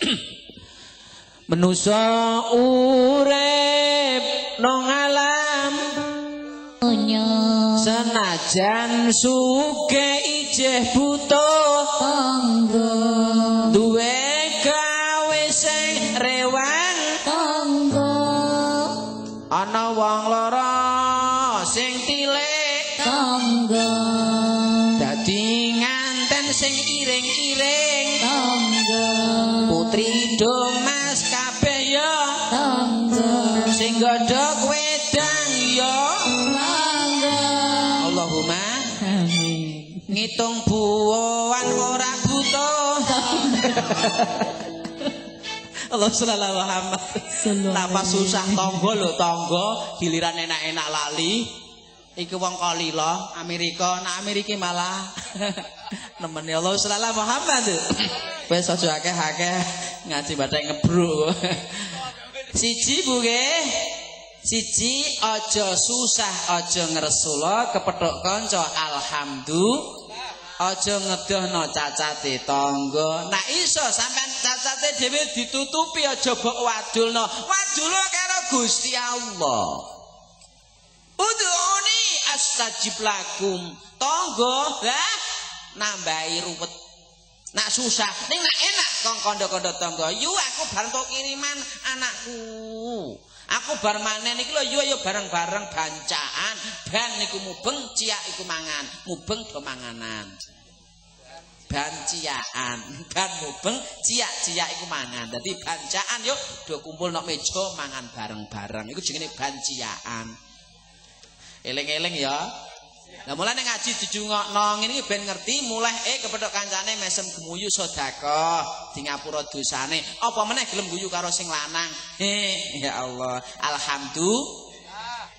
Manusa urip nang alam senajan sugih ijeh butuh tangga, duwe gawe sing rewang tangga, ana wong lara sing tilik tangga, dadi nganten sing iring-iring tangga, putri domas kabeh ya tangga, sing godhog wedang ya tangga. Allahumma Amin. ngitung buwan ora butuh. Allah sallallahu Muhammad. Napa susah tangga lho tangga giliran enak-enak lali. Iki wong kalila Amerika, nak Amerika malah nemeni Allah sallallahu Muhammad. Wis aja akeh-akeh ngaji bathik ngebruk. Siji Bu nggih. Siji aja susah, aja ngresula kepethuk kanca alhamdulillah. Aja ngedohno cacate tangga. Nek iso sampean cacate dhewe ditutupi aja mbok wadulno. Wadulno karo Gusti Allah. Udhuni astajib lakum. Tangga lah nambahi ruwet. Nak susah, ning nak enak kong kondo-kondo tangga. Yu aku bareng tok kiriman anakku. Aku bar manen iki lho yo yo bareng-bareng bancaan. Ban niku mubeng, ciak iku mangan. Mubeng do manganan. Ban ciakan, ban mubeng, ciak-ciak iku mangan. Dadi bancaan yo do kumpul nang meja mangan bareng-bareng. Iku jenenge banciakan. Eling-eling ya. Lah mulane ngaji dijungokno ngene iki ben ngerti mulai eh kepethuk kancane mesem gemuyu sedekah di ngapura dosane. Apa meneh gelem guyu karo sing lanang. He ya Allah. Alhamdulillah.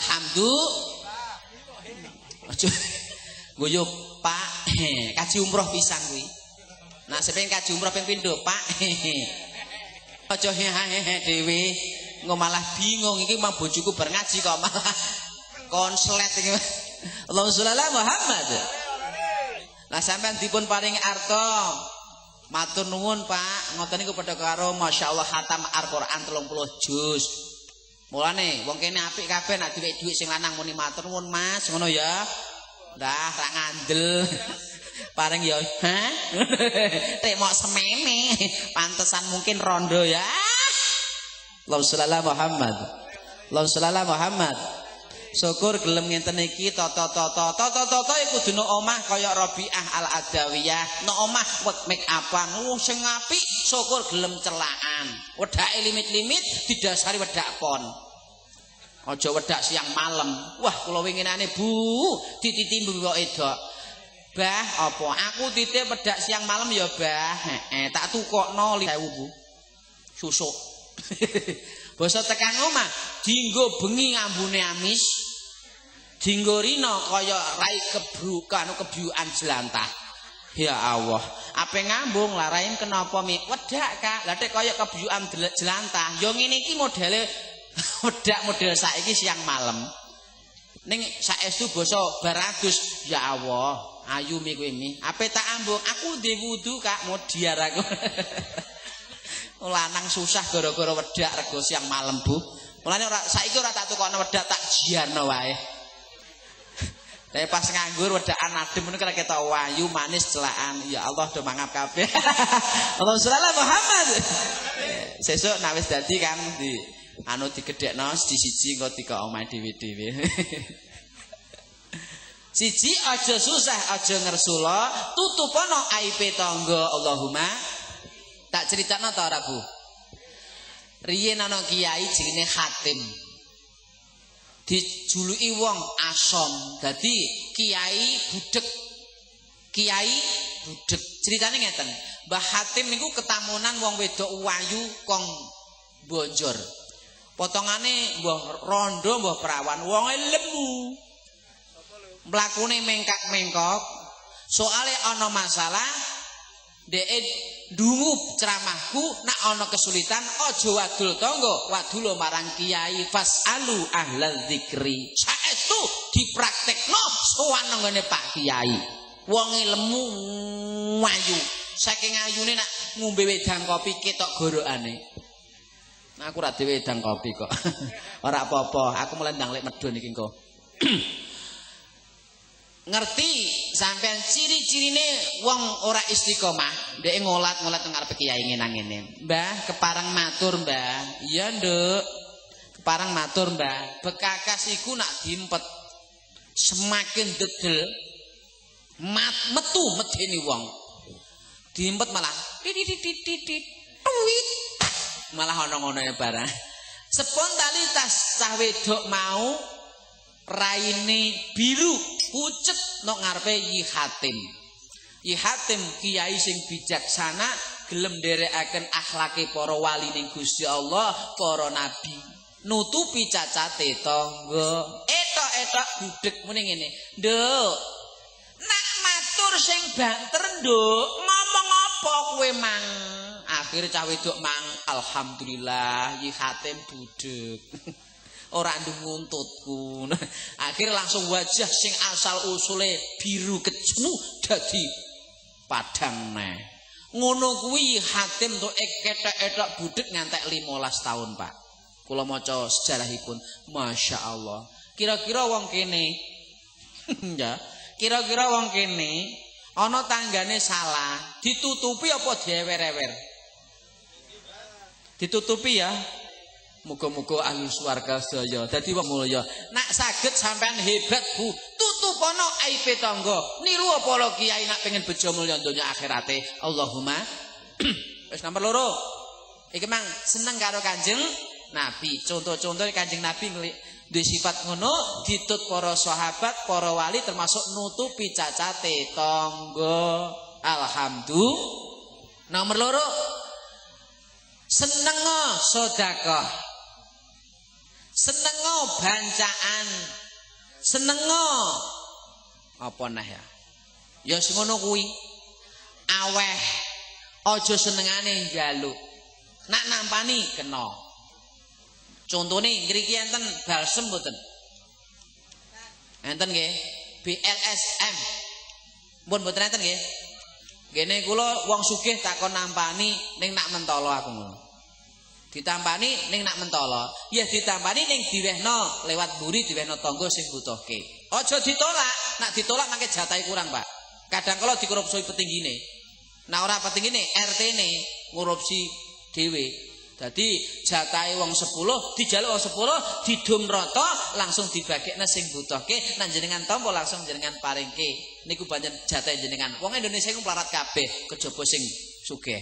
Alhamdulillah. Aja guyu Pak. Kaji umroh pisan kuwi. Nah sepen kaji umroh ping pindho Pak. Aja hehe dhewe engko malah bingung iki mang bojoku bar ngaji kok malah konslet iki. Allahumma sholli ala Muhammad. Lah sampean dipun paring arta. Matur nuwun Pak, ngoten niku padha karo masyaallah khatam Al-Qur'an telung puluh juz. Mulane wong kene apik kabeh nek dhuwit-dhuwit sing lanang muni matur nuwun Mas, ngono ya. Ndah ra ngandel. Paring ya, ha? Tek mok semene. Pantesan mungkin rondo ya. Allahumma sholli ala Muhammad. Allahumma sholli ala Muhammad. Syukur gelem ngenten iki tata-tata. Tata-tata iku kudu omah kaya Rabi'ah Al-Adawiyah. Nek omah wek make upan, wong sing apik syukur gelem celakan. Wedake limit-limit didasari wedak pon. Aja wedak siang malam. Wah, kula winginane Bu, dititi mbok edok. Bah, apa? Aku titip wedak siang malam ya, Bah. Heeh, tak tukokno lima ribu Bu. Susuk. Basa tekan omah, dinggo bengi ngambune amis. Dinggo rina kaya rai kebrukan kebyukan jelantah. Ya Allah, ape ngambung larain kenapa mi wedak Kak? Lah tek kaya kebyukan jelantah. Ya ngene iki modele wedak model saiki siang malam. ning saestu basa baragus ya Allah ayu mi kuwi mi ape tak ambung aku ndek wudu Kak modiar aku lanang susah gara-gara wedak rego siang malam Bu mulane ora saiki ora tak tukokno wedak tak jiarno wae tapi pas nganggur wedakan adem ngono kira ketok wayu manis celaan ya Allah do mangap kabeh Allahumma sholli ala Muhammad sesuk nek wis dadi kan di anu digedhekno siji-siji engko dika omahe dhewe-dhewe siji aja susah aja ngersula tutupono aibe tangga Allahumma tak critakno ta ora Bu riyen ana kiai jenenge Hatim dijuluki wong asom dadi kiai budek kiai budek ceritane ngeten Mbah Hatim niku ketamunan wong wedok wayu kong bonjor potongane mbah rondo mbah perawan wonge lemu mlakune mengkak-mengkok soale ana masalah dhek ndungu ceramahku nak ana kesulitan aja wadul tangga wadul marang kiai fasalu ahlal dzikri saestu dipraktekno sowan nggone Pak Kiai wonge lemu ayu saking ayune nak ngombe wedang kopi ketok gorokane nah, aku ra dhewe wedang kopi kok ora apa-apa aku mulai ndang lek medhun iki engko ngerti sampean ciri-cirine wong ora istiqomah ndek ngolat-ngolat nang arep kiai ngene-ngene Mbah kepareng matur Mbah iya Nduk kepareng matur Mbah bekakas iku nak diempet semakin dedel mat metu medeni wong diempet malah titit malah ana ngono barang spontanitas cah wedok mau raine biru pucet nok ngarepe Yi Hatim. Yi Hatim kiai sing bijaksana gelem nderekaken akhlake para wali ning Gusti Allah, para nabi. Nutupi cacate tangga. Etok-etok budhek muni ngene. Nduk. Nak matur sing banter, Nduk. Ngomong apa kowe mang? Akhir cah wedok mang alhamdulillah Yi Hatim budhek. Ora nguntutku. Akhir langsung wajah sing asal usule biru kecenu dadi padang neh. Ngono kuwi Hatim tok ketek-etek budhek ngantek limolas tahun, Pak. Kula maca sejarahipun, Masya Allah. Kira-kira wong kene ya, kira-kira wong kene ana tanggane salah, ditutupi apa diewer-ewer? Ditutupi ya. Muga-muga ahli swarga sedaya dadi wong mulya. Nak saged sampean hebat Bu, tutupono aibe tangga. Niru apa lo kiai nak pengen bejo mulya donya akhirate. Allahumma. Wis nomor loro. Iki mang seneng karo Kanjeng Nabi. Contoh-contoh Kanjeng Nabi duwe sifat ngono, ditut para sahabat, para wali termasuk nutupi cacate tangga. Alhamdulillah. Nomor loro. Seneng sedekah. Senengo bancaan, senengo apa nah ya? Ya sing ngono kuwi. Aweh aja senengane njaluk. Nak nampani kena. Contone ngriki enten balsem mboten? Enten nggih, B L S M. Mun mboten enten nggih. Gene kula wong sugih takon nampani ning nak mentolo aku ngono. Ditampani ning nak mentolo, ya ditampani ning diwehno lewat mburi diwehno tangga sing butuhke. Aja ditolak, nak ditolak mangke jatahe kurang, Pak. Kadang kala dikorupsi petinggine. Nah ora petinggine, R T-ne korupsi dhewe. Dadi jatahe wong sepuluh dijaluk wong sepuluh didum rata langsung dibagekne sing butuhke, nang jenengan tampa langsung jenengan paringke. Niku pancen jatahe jenengan. Wong Indonesia iku melarat kabeh, kejaba sing sugih.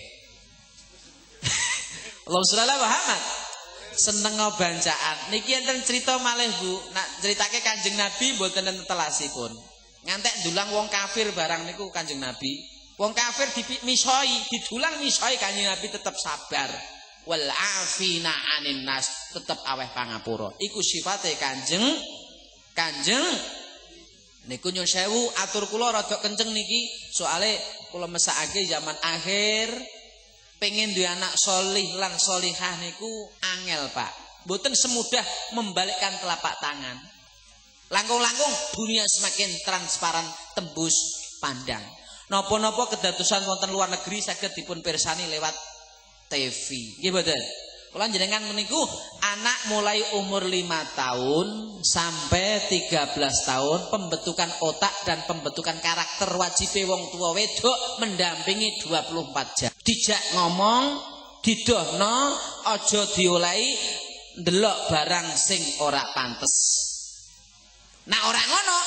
Allahumma sholli ala Muhammad. Seneng bancaan. Niki enten cerita malih Bu, nak critake Kanjeng Nabi mboten enten telasipun. Ngantek ndulang wong kafir barang niku Kanjeng Nabi. Wong kafir dimisoi, didulang misoi Kanjeng Nabi tetep sabar. Wal afina anin nas, tetep aweh pangapura. Iku sifate Kanjeng Kanjeng niku nyun sewu atur kula rada kenceng niki, soale kula mesakake zaman akhir pengen duwe anak solih lan solihah niku angel Pak. Mboten semudah membalikkan telapak tangan. Langkung-langkung dunia semakin transparan tembus pandang. Napa-napa kedadosan wonten luar negeri saged dipun pirsani lewat T V. Nggih mboten? Kula jenengan meniku anak mulai umur lima tahun sampai tiga belas tahun pembentukan otak dan pembentukan karakter wajib wong tua wedok mendampingi dua puluh empat jam. Dijak ngomong, didohno, aja diolehi ndelok barang sing ora pantes. Nah ora ngono.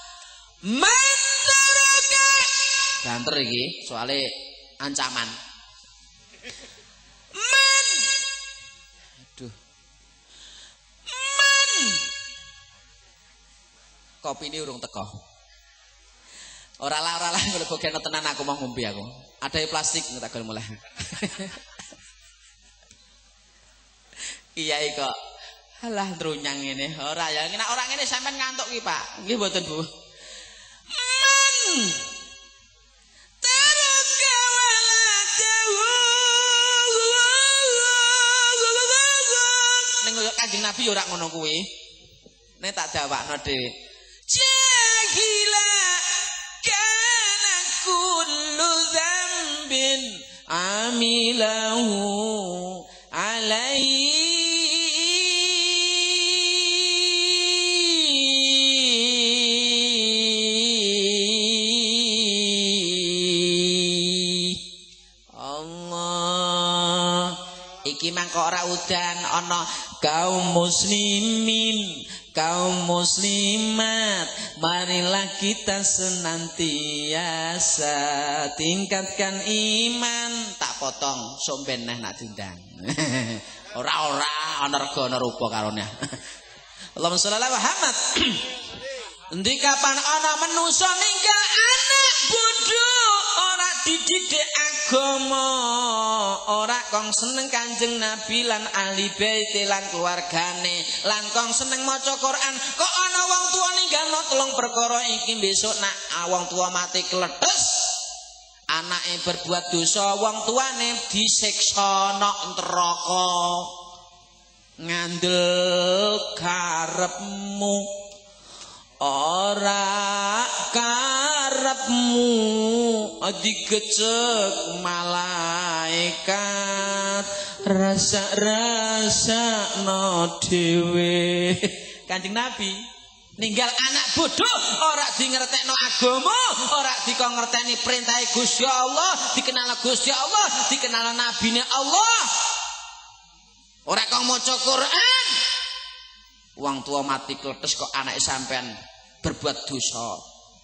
Mantarake. Banter iki soalé ancaman. Man. Aduh. Man. Kopi ini urung teko. Ora lah ora lah mlebu kene tenan aku mau ngombe aku. Ada plastik tak gol mulai. Iya kok. Alah drunyang ini. Ora ya, nek ora ngene sampean ngantuk ki, Pak. Nggih mboten, Bu. Man. Ning koyo Kanjeng Nabi ora ngono kuwi. Nek tak dawakno dhewe. Jahila kana kullu dzambin amilahu alaihi mangko ora udan ana kaum muslimin kaum muslimat marilah kita senantiasa tingkatkan iman tak potong somben neh nak diundang ora-ora ana rega ana rupa karone Allahumma sholli ala Muhammad endi kapan ana manusa ninggal anak bodho ora dididik agama ora kong seneng Kanjeng Nabi lan ahli bait lan keluargane lan kong seneng maca Quran kok ana wong tuwa ninggalno telung perkara iki besok nak wong tuwa mati kletes anake berbuat dosa wong tuane disiksa nang neraka ngandel karepmu ora karepmu digecek malaikat rasa-rasa no dewe Kanjeng Nabi ninggal anak bodoh ora di ngertekno agama ora dikon ngerteni perintahe Gusti Allah dikenal Gusti Allah dikenal nabine Allah ora kok maca Quran wong tua mati kletes kok anake sampean berbuat dosa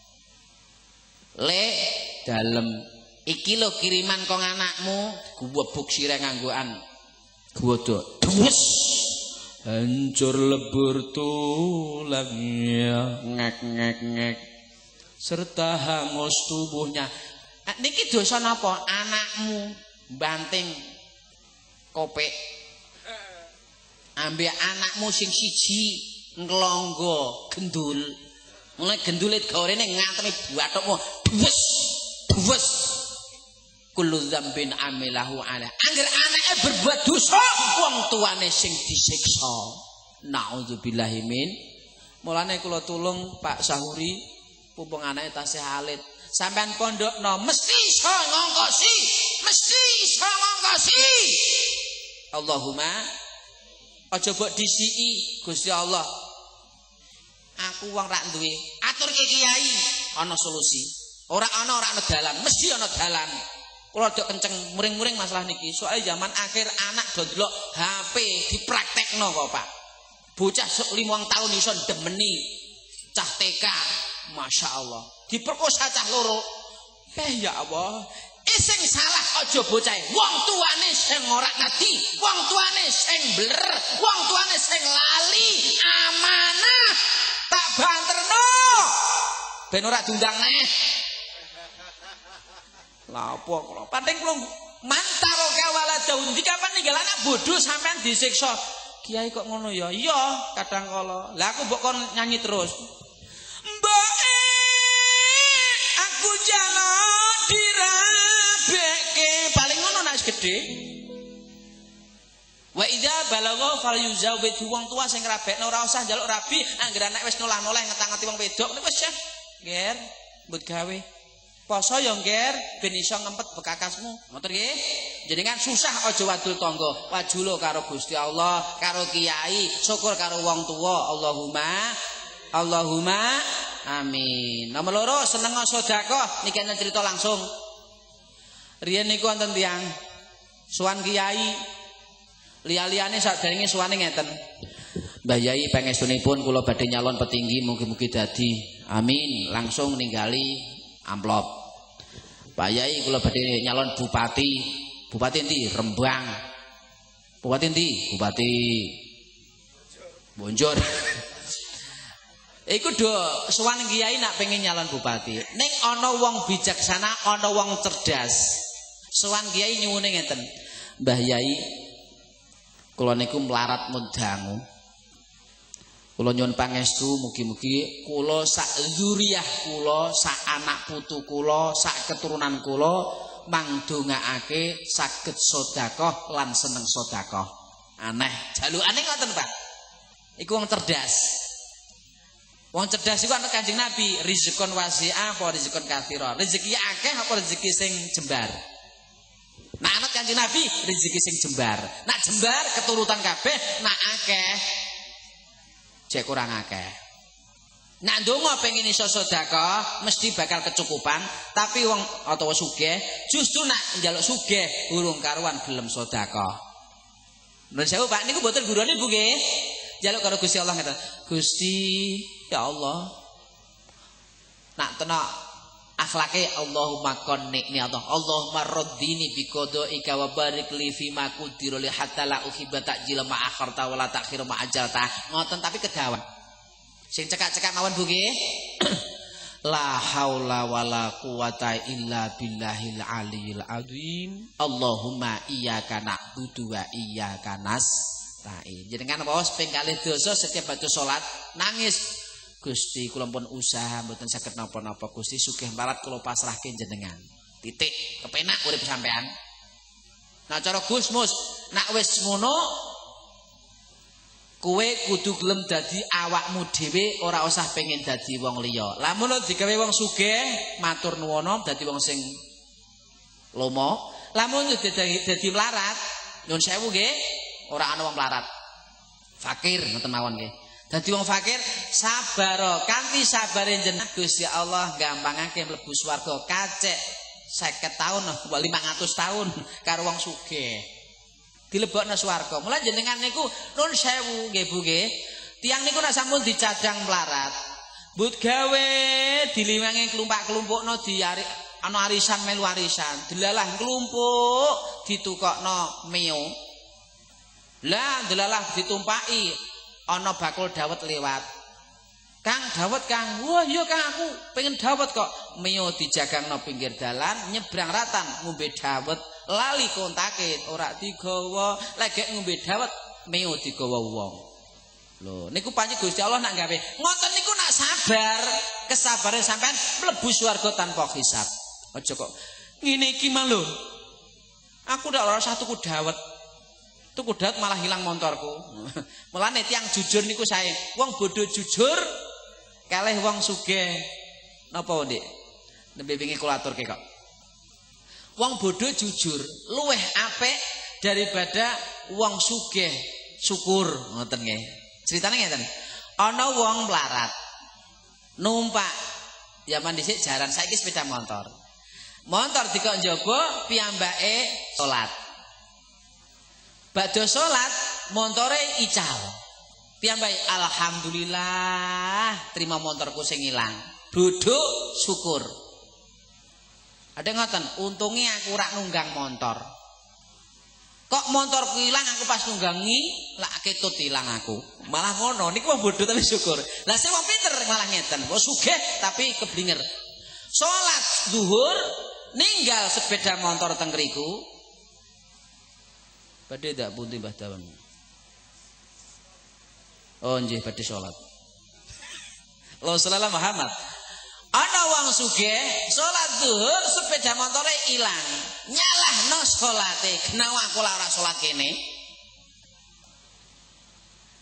le dalem iki lho kiriman kong anakmu gubebuk sireh nganggoan godho dhuwes hancur lebur tulangnya ngek ngek ngek serta hangus tubuhnya niki dosa napa anakmu banting kopek ambek anakmu sing siji nglonggo gendul mulai gendulit gaurene ngantemi bathukmu dhuwes dhuwes kullu dzambin amilahu ala angger anake berbuat dosa wong tuane sing disiksa naudzubillahi min mulane kula tulung Pak Sahuri pumpung anake tasih alit sampean pondokno mesti iso ngongkosi mesti iso ngongkosi Allahumma aja mbok disiki Gusti Allah aku wong rak duwe aturke kiai ana solusi ora ana ora ana dalan mesti ana dalan kula dok kenceng muring-muring masalah niki soal zaman akhir anak do ndelok H P dipraktekno kok Pak bocah sok limang tahun iso demeni cah T K Masya Allah diperkosa cah loro eh ya Allah sing salah aja bocah wong tuane sing ora ngerti wong tuane sing bler wong tuane sing lali amanah tak banterno ben ora diundang neh lha apa kula pating kula mantaro kawala daun di kapan ninggal anak bodoh sampean disiksa kiai kok ngono ya iya kadang kala lah aku mbok kon nyanyi terus mbok aku jana dirabeke paling ngono nek gedhe Wa idza balagha falyuzawwid wong tua sing ngrabekno ora usah njaluk rabi anggere anak wis nolah-noleh ngetang-ngeti wong wedok niku wis nger mbut gawe poso ya nger ben iso ngempet bekakasmu ngoten nggih jenengan susah aja wadul tangga wajulo karo Gusti Allah karo kiai syukur karo wong tua Allahumma Allahumma amin nomor loro seneng sedekah niki ana cerita langsung riyen niku wonten tiyang sowan kiai liya-liyane sadèrènge suwane ngeten. Mbah Yai pangestunipun kula badhe nyalon petinggi mugi-mugi dadi. Amin. Langsung ningali amplop. Pak Yai kula badhe nyalon bupati. Bupati endi? Rembang. Bupati endi? Bupati Bonjor. Iku do suwan kiai nak pengen nyalon bupati. Ning ana wong bijaksana, ana wong cerdas. Suwan kiai nyuwune ngeten. Mbah Yai kula niku mlarat mudangu. Kula nyuwun pangestu mugi-mugi kula sak zuriyah kula, sak anak putu kula, sak keturunan kula mangdongaake saged sedekah lan seneng sedekah. Aneh, jalukane ngoten, Pak. Iku wong cerdas. Wong cerdas iku ana Kanjeng Nabi, rizqon wasi'a apa rizqon katsira. Rezeki akeh apa rezeki sing jembar. Nah anak Kanjeng Nabi rezeki sing jembar. Nak jembar keturutan kabeh, nak akeh cek kurang akeh. Nak ndonga pengen iso sedekah mesti bakal kecukupan, tapi wong utawa sugih justru nak njaluk sugih urung karuan gelem sedekah. Nuwun sewu Pak niku mboten gurune Bu nggih. Njaluk karo Gusti Allah ngeten. Gusti ya Allah. Nak tenak akhlake Allahumma qanni'ni Allah Allahumma raddini bi qadaika wa barik li fi ma qudira li hatta la uhibba ta'jila ma akharta wa la ta'khira ma ajalta ngoten tapi kedawan sing cekak-cekak mawon Bu nggih la haula wala quwata illa billahil aliyil azim Allahumma iyyaka na'budu wa iyyaka nasta'in jenengan waos ping kalih dosa setiap batu salat nangis Gusti kula pun usaha mboten saged napa-napa Gusti sugih mlarat kula pasrahke jenengan. Titik kepenak urip sampean. Nah cara Gusmus nak wis ngono kowe kudu gelem dadi awakmu dhewe ora usah pengen dadi wong liya. Lamun digawe wong sugih matur nuwun dadi wong sing lomo. Lamun dadi dadi mlarat nyun sewu nggih ora ana wong mlarat. Fakir ngoten mawon nggih. Dadi wong fakir sabar kanthi sabare jenengan Gusti Allah gampangake mlebu swarga kacek seket taun lima ratus tahun karo wong sugih dilebokno swarga. Mula jenengan niku nuwun sewu nggih Bu nggih. Tiyang niku nek sampun dicadang melarat, mbut gawe diliwangi kelumpak-kelumpukno diari ana arisan melu arisan, delalah klumpuk ditukokno meo. Lah delalah ditumpaki ana bakul dawet lewat. Kang dawet Kang. Wah iya Kang aku pengen dawet kok. Meo dijagangno pinggir dalan nyebrang ratan ngombe dawet lali kontake ora digawa lek ngombe dawet meo digawa wong. Lho niku pancen Gusti Allah nak gawe. Ngoten niku nak sabar, kesabare sampean mlebu swarga tanpa hisab. Aja kok ngene iki mah lho. Aku ndak ora satu ku dawet. Tuku dawet malah hilang motorku. Mulane tiyang jujur niku sae. Wong bodoh jujur kalih wong sugih napa Ndik? Nembe wingi kula aturke kok. Wong bodoh jujur luweh apik daripada wong sugih syukur ngoten nggih. Critane ngeten. Ana wong melarat numpak zaman dhisik jaran saiki sepeda motor. Motor dikok njaba piyambake salat. Badhe salat montore ical. Piyambake alhamdulillah terima motorku sing ilang. Duduk syukur. Ada ngoten, untungnya aku rak nunggang motor. Kok motorku ilang aku pas nunggangi lak ketut ilang aku. Malah ngono niku wong bodho tapi syukur. Lah sing wong pinter malah ngeten, wong sugih tapi keblinger. Salat zuhur ninggal sepeda motor teng ngriku. Badhe dak pundi Mbah Dawan. Oh nggih badhe salat. Allahumma shalli ala Muhammad. Ana wong sugih salat zuhur sepeda motore ilang. Nyalahno salate, kenapa aku ora salat kene?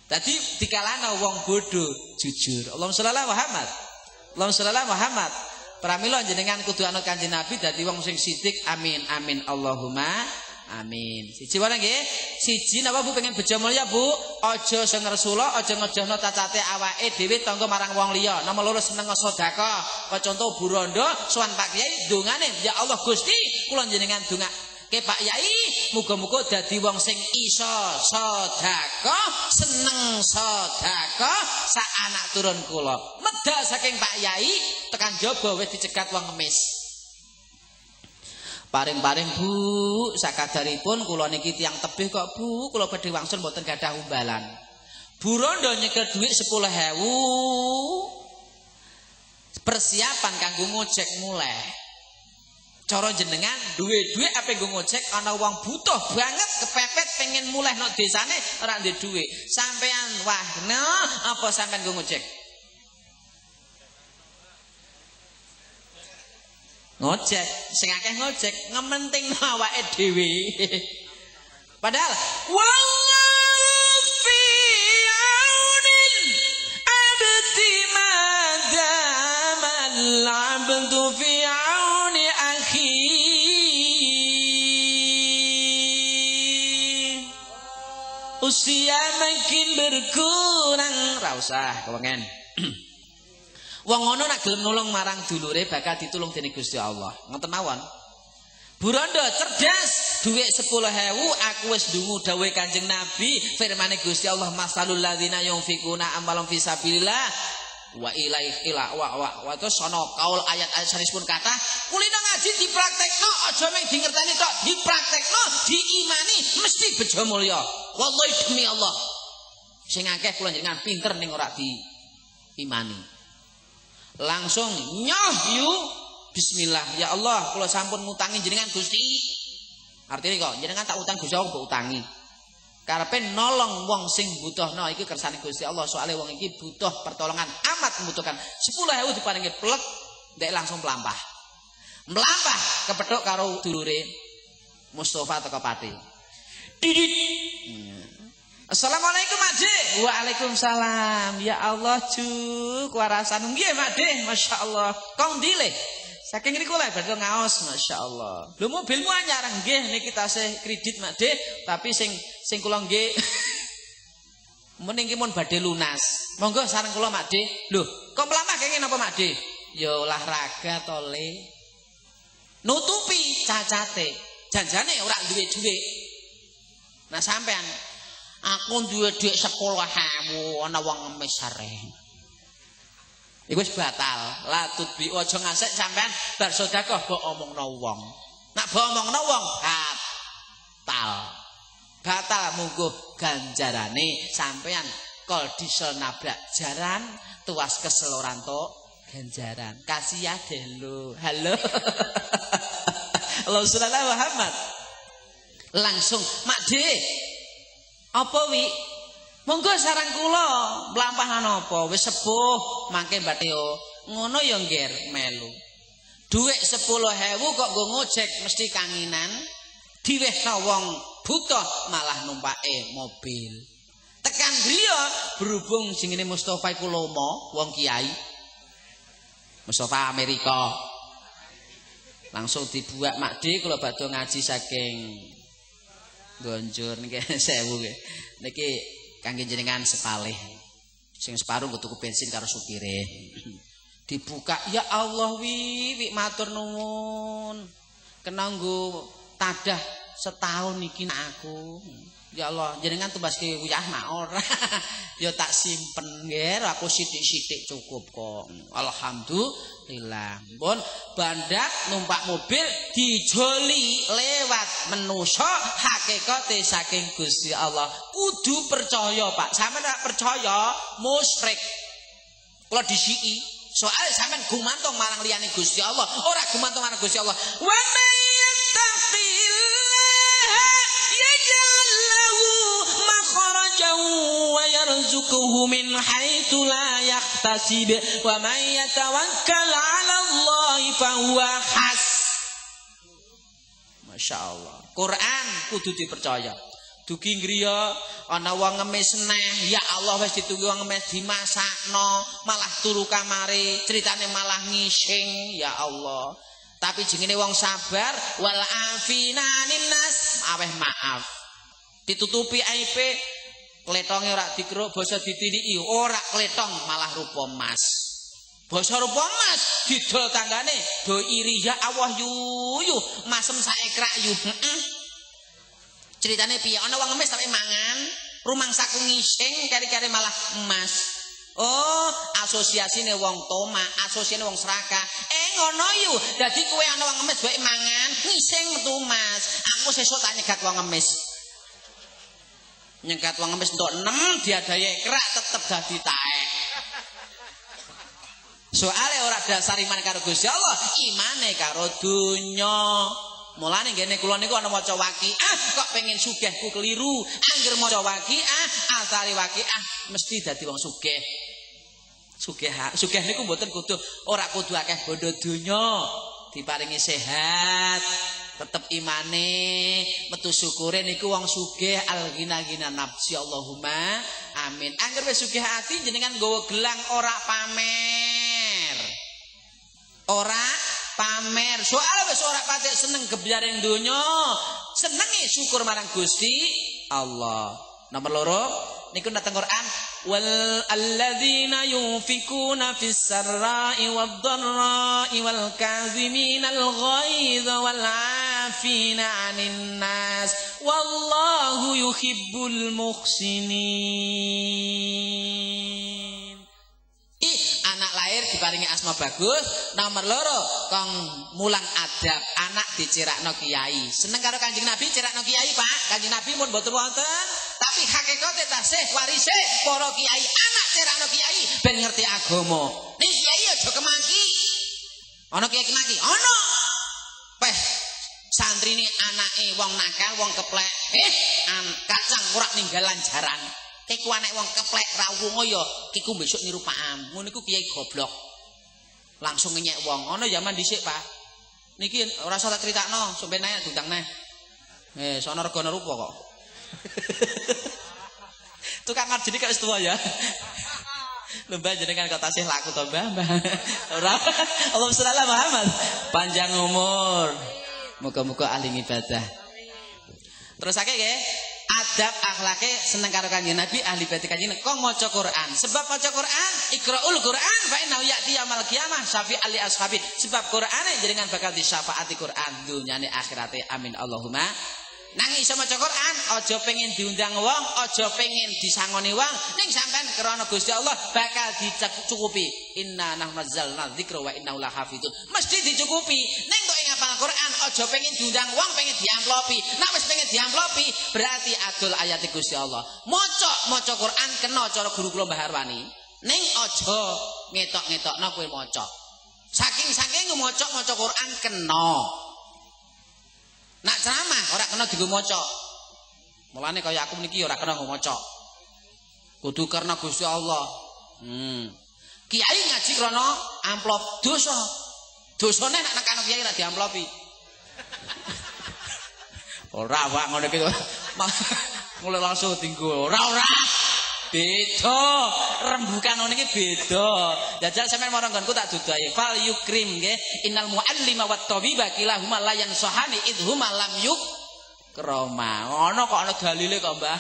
Dadi dikalahno wong bodoh jujur. Allahumma sholli ala Muhammad. Allahumma sholli ala Muhammad. Pramila jenengan kudu anut Kanjeng Nabi dadi wong sing sithik. Amin amin Allahumma amin. Siji wae nggih. Siji napa Bu pengen bejo mulya Bu? Aja sing ngresula, aja ngejohno cacate awake dhewe tangga marang wong liya. Nomor loro seneng sedekah. Kaya contoh Bu Rondo sowan Pak Kyai dongane, ya Allah Gusti, kula jenengan donga ke Pak Yai, muga-muga dadi wong sing iso sedekah, seneng sedekah sak anak turun kula. Medal saking Pak Yai tekan jaba wis dicegat wong ngemis. Paring-paring Bu, sakadaripun kula niki tiyang tebih kok Bu, kula badhe wangsul mboten gadah umbalan. Bu Rondo nyekel dhuwit sepuluh ewu persiapan kanggo ngojek mulai. Cara jenengan duwe-duwe ape nggo ngojek ana wong butuh banget kepepet pengen mulai nang desane ora ndek dhuwit. Sampean wahna apa sampean nggo ngojek? Ngojek, sing akeh ngojek ngementingno awake dhewe. Padahal wallahu fi aunil abdi madamal abdu fi auni akhi. Usia makin berkurang, ra usah kewengen. Wong ngono nak gelem nulung marang dulure bakal ditulung dening Gusti Allah. Ngoten mawon. Bu Rondo cerdas, dhuwit sepuluh ewu aku wis ndungu dawuhe Kanjeng Nabi, firmane Gusti Allah masalul ladzina yunfikuna amwalam fisabilillah wa ilaihi ila wa wa wa terus ana kaul ayat-ayat sanesipun kata kulino ngaji dipraktekno aja mung dingerteni tok, dipraktekno, diimani mesti bejo mulya. Wallahi demi Allah. Sing akeh kula jenengan pinter ning ora diimani. Langsung nyoh yu bismillah ya Allah kula sampun ngutangi jenengan Gusti. Artine kok jenengan tak utang Gusti Allah mbok utangi. Karepe nolong wong sing butuhno iki kersane Gusti Allah, soalnya wong iki butuh pertolongan, amat membutuhkan. sepuluh ewu diparingi plek ndek langsung mlampah. Mlampah kepethuk karo dulure Mustofa teko Pati. Didit. Assalamualaikum Mak Dik. Waalaikumsalam. Ya Allah Ju, kuarasan nggih Mak Dik, Masya Allah. Kong ndi le? Saking niku lek badhe ngaos, Masya Allah. Lho mobilmu anyar nggih niki tasih kredit Mak Dik, tapi sing sing kula nggih mening ki mun badhe lunas. Monggo sareng kula Mak Dik. Lho, kok mlampah kenging napa Mak Dik? Ya olahraga to le. Nutupi cacate. Janjane ora duwe dhuwit. Nah sampean aku duwe dhuwit sepuluh ewu ana wong ngemis areh. Iku wis batal. La tutbi aja ngasek sampean bar sedekah mbok omongno wong. Nak mbok omongno wong batal. Batal mungguh ganjarane sampean kol diesel nabrak jaran tuas keseloran to ganjaran. Kasih ya deh lo. Halo. Allahumma sholli ala Muhammad. Langsung Mak Dik. Apa wi? Monggo sarang kula mlampah napa wis sepuh mangke Mbak ngono ya ngger melu. Dhuwit sepuluh ewu kok nggo ngojek mesti kanginan. Diwehno wong butuh malah numpake mobil. Tekan griya berhubung jenenge Mustofa iku lomo, wong kiai. Mustofa Amerika. Langsung dibuat Mak Dik kula badhe ngaji saking Gonjur niki sewu nggih. Niki kangge jenengan sepalih. Sing separuh nggo tuku bensin karo supire. Dibuka, ya Allah wi, wi matur nuwun. Kena nggo tadah setahun iki nak aku. Ya Allah, jenengan tubaske wiyah nak ora. Ya tak simpen nggih, aku sithik-sithik cukup kok. Alhamdulillah. Pun bandak numpak mobil dijoli lewat menusa hakikate saking Gusti Allah. Kudu percaya, Pak. Sampeyan ora percaya musyrik. Kula disiki, soal sampeyan gumantung marang liyane Gusti Allah, ora gumantung marang Gusti Allah. Wa may wa yarzuquhu min haitsu la yahtasib wa may yatawakkal 'ala Allah fa huwa has. Masya Allah. Quran kudu dipercaya. Dugi griya ana wong ngemis neh, ya Allah wis ditunggu wong ngemis dimasakno, malah turu kamare, critane malah ngising, ya Allah. Tapi jenenge wong sabar, wal afina ninnas, aweh maaf. Ditutupi aibe, kletonge ora dikeruk, basa ditiliki, ora kletong malah rupa emas. Basa rupa emas didol tanggane, do iri ya Allah yuyu, masem sak ekrak yu. Heeh. Ceritane piye? Ana wong ngemis sampe mangan, rumangsaku ngising, kari-kari malah emas. Oh, asosiasine wong toma, asosiasine wong serakah. Eh ngono yu. Dadi kowe ana wong ngemis bae mangan, ngising metu emas. Aku sesuk tak nyegat wong ngemis. Nyegat wong ngemis entuk enam diadahi kerak tetep dadi taek. Soale ora dasar iman karo Gusti Allah, imane karo donya. Mulane ngene kula niku ana maca waqiah kok pengen sugih ku keliru. Angger maca waqiah, asale waqiah mesti dadi wong sugih. Sugih, sugih niku mboten kudu ora kudu akeh bondo donya, diparingi sehat, tetep imane, metu syukure niku wong sugih al-ghina-ghina nafsi Allahumma amin. Angger wis sugih ati jenengan nggawa gelang ora pamer. Ora pamer. Soal wis ora patek seneng gebyaring donya, senenge syukur marang Gusti Allah. Nomor loro niku nang Quran, wal alladzina yunfikuna fis sarra'i wad dharra'i wal kaziminal ghaidha wal 'afina 'anil nas wallahu yuhibbul muhsinin. Ih, anak lahir diparingi asma bagus. Nomor loro kang mulang adab, anak dicerakno kiai. Seneng karo Kanjeng Nabi cerakno kiai, Pak. Kanjeng Nabi mun mboten wonten, tapi hakikate tasih warise para kiai, anak cerakno kiai ben ngerti agama. Ning kiai aja kemaki. Ana kiai kemaki, ana. Peh santrine anake wong nakal, wong keplek. Eh, an kacang ora ninggalan jaran. Kiku anak wong keplek ra wungo ya, kiku besok niru Pak Am. Ngono niku kiai goblok. Langsung ngenyek wong. Ana zaman dhisik, Pak. Niki ora usah tak critakno, sampeyan ae diundang neh. Eh, sono regane rupa kok. Tukang ngarjini kok wis tuwa ya. Lembah jenengan kok tasih laku to, Mbah? Ora. Allahumma shalli ala Muhammad. Panjang umur. Muga-muga ahli ibadah. Terus akeh nggih. Adab akhlake seneng karo Kanjeng Nabi, ahli bait Kanjeng kok maca Quran. Sebab maca Quran, iqraul Quran fa innahu ya'ti yaumil qiyamah syafi'an li ashabi. Sebab Qur'ane jenengan bakal disyafaati Quran dunyane akhirate. Amin Allahumma. Nanging iso maca Quran, aja pengen diundang wong, aja pengen disangoni wong, ning sampean krana Gusti Allah bakal dicukupi. Inna nahnu nazzalna dzikra wa innahu lahafizun. Mesti dicukupi. Ning kok ing hafal Quran aja pengen diundang wong, pengen diamplopi. Nek wis pengen diamplopi, berarti adol ayat Gusti Allah. Maca maca Quran kena cara guru kula Mbah Harwani. Ning aja ngetok-ngetokno kowe maca. Saking-saking maca maca Quran kena. Nak ceramah ora kena dienggo maca. Mulane kaya aku niki ora kena nggo maca. Kudu karena Gusti Allah. Hmm. Kiai ngaji krana amplop dosa. Dosane nek nekano kiai ora diamplopi. Ora wae ngono iki. Mulai langsung tinggo. Ora ora. Beda. Rembukan ngono iki beda. Jajal sampean marang nggonku tak dudahi. Fal yukrim nggih. Innal muallima wat tabiba kilahuma la yansahani idhuma lam yuk krama. Ngono kok ana dalile kok, Mbah.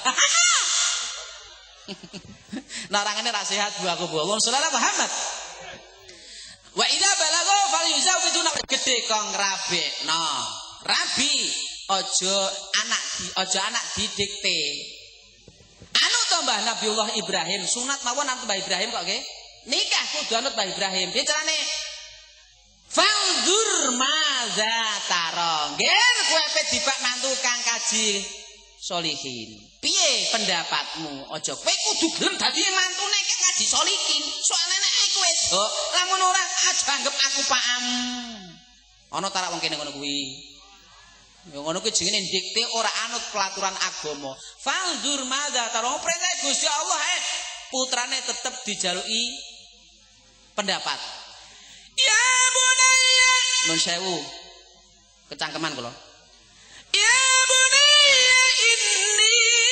Narangane ra sehat bu aku bu. Allahumma shalli ala Muhammad. Wa idza balagha fal yuzawwijuna gede kong rabekno. Rabi aja anak di aja anak didikte. Anu to Mbah Nabiullah Ibrahim, sunat mawon anut Mbah Ibrahim kok nggih. Nikah kudu anut Mbah Ibrahim. Piye carane? Fanzur madza tara. Nggih kowe pe dibak mantu kang kaji solihin. Piye pendapatmu? Aja kowe kudu gelem dadi mantune kang kaji solihin. Soale nek kowe wedok, lamun ora aja anggap aku paham. Ana tarak wong kene ngono kuwi. Ya ngono kuwi jenenge dikte ora anut pelaturan agama. Fanzur madza tara. Perintah Gusti Allah eh putrane tetep dijaluki pendapat. Ya bunayya. Nun sewu. Kecangkeman kula. Ya bunayya inni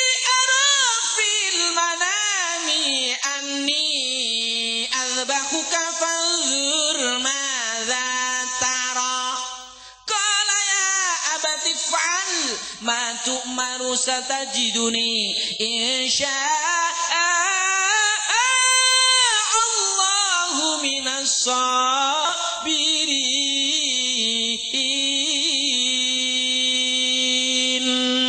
akhuka fanzur madza tara qala ya abati fa'al ma tu'maru satajiduni insya Allahu minas sabirin.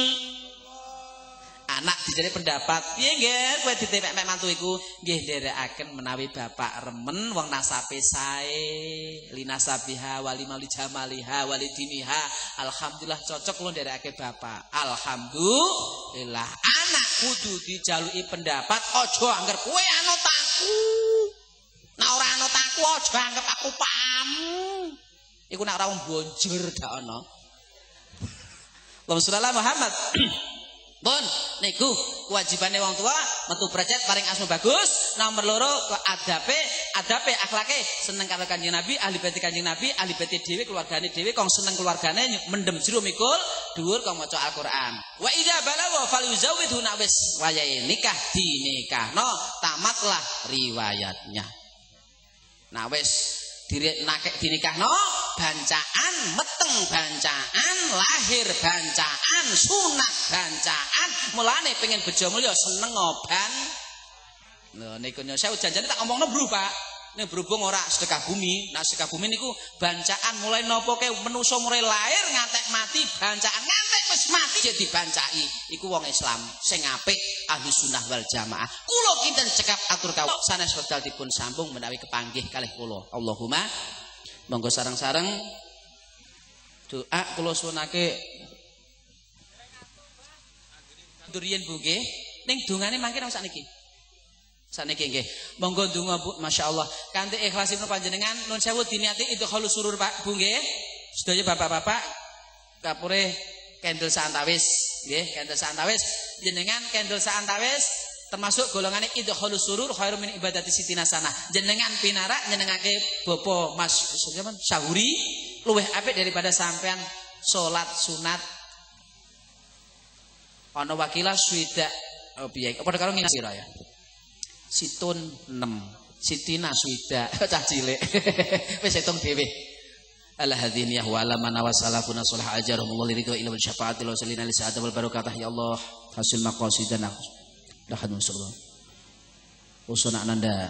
Anak dijadi pendapat piye nggih kowe ditepek mek mantu iku nggih nderekaken menawi bapak remen wong nasabe sae linasabiha wali mali jamaliha wali diniha alhamdulillah cocok lho nderekake bapak alhamdulillah. Anak kudu dijaluki pendapat aja anggere kowe anut aku. Nek ora anut aku aja anggap aku paham. Iku nek ora wong bonjer dak ana. Allahumma sholli ala Muhammad. Pun niku kewajibane wong tua metu brecet paring asma bagus, nomor loro ke adabe, adabe akhlake seneng karo Kanjeng Nabi, ahli bait Kanjeng Nabi, ahli bait dhewe keluargane dhewe kong seneng keluargane mendem jero mikul dhuwur kong maca Al-Qur'an. Wa idza balagha falyuzawwidhu wis wayahe nikah dinikahno tamatlah riwayatnya. Nah wis dinakek dinikahno bancaan meteng bancaan lahir bancaan sunat bancaan mulane pengen bejo mulya seneng ngoban lho niku saya janjane tak ngomongno bro Pak ning berhubung ora sedekah bumi nah sedekah bumi niku bancaan mulai napa ke menungso mulai lahir ngantek mati bancaan ngantek wis mati jadi dibancai iku wong Islam sing apik ahli sunnah wal jamaah kula kinten cekap atur kawula sanes wedal dipun sambung menawi kepanggih kalih kula Allahumma monggo sareng-sareng doa kula suwunake durian Bu nggih ning dongane mangke nang sakniki sakniki nggih monggo donga Bu masyaallah kanthi ikhlasipun panjenengan nun sewu diniati idkhulus surur Pak Bu nggih sedaya bapak-bapak kapure kendel saantawis nggih kendel saantawis jenengan kendel saantawis termasuk golongannya idkhulus surur khairum min ibadati sitina sana jenengan pinarak nyenengake bapa Mas Syahuri luwih apik daripada sampean salat sunat ana wakila swida oh piye padha karo ngene sira ya situn enam sitina swida cah cilik wis hitung dhewe ala hadiniyah wa ala man wasalafuna sulh ajarumullah liridho ila syafaatil wasilina li sa'atil barakatah ya Allah hasil maqasidana lahadun surga usuna ananda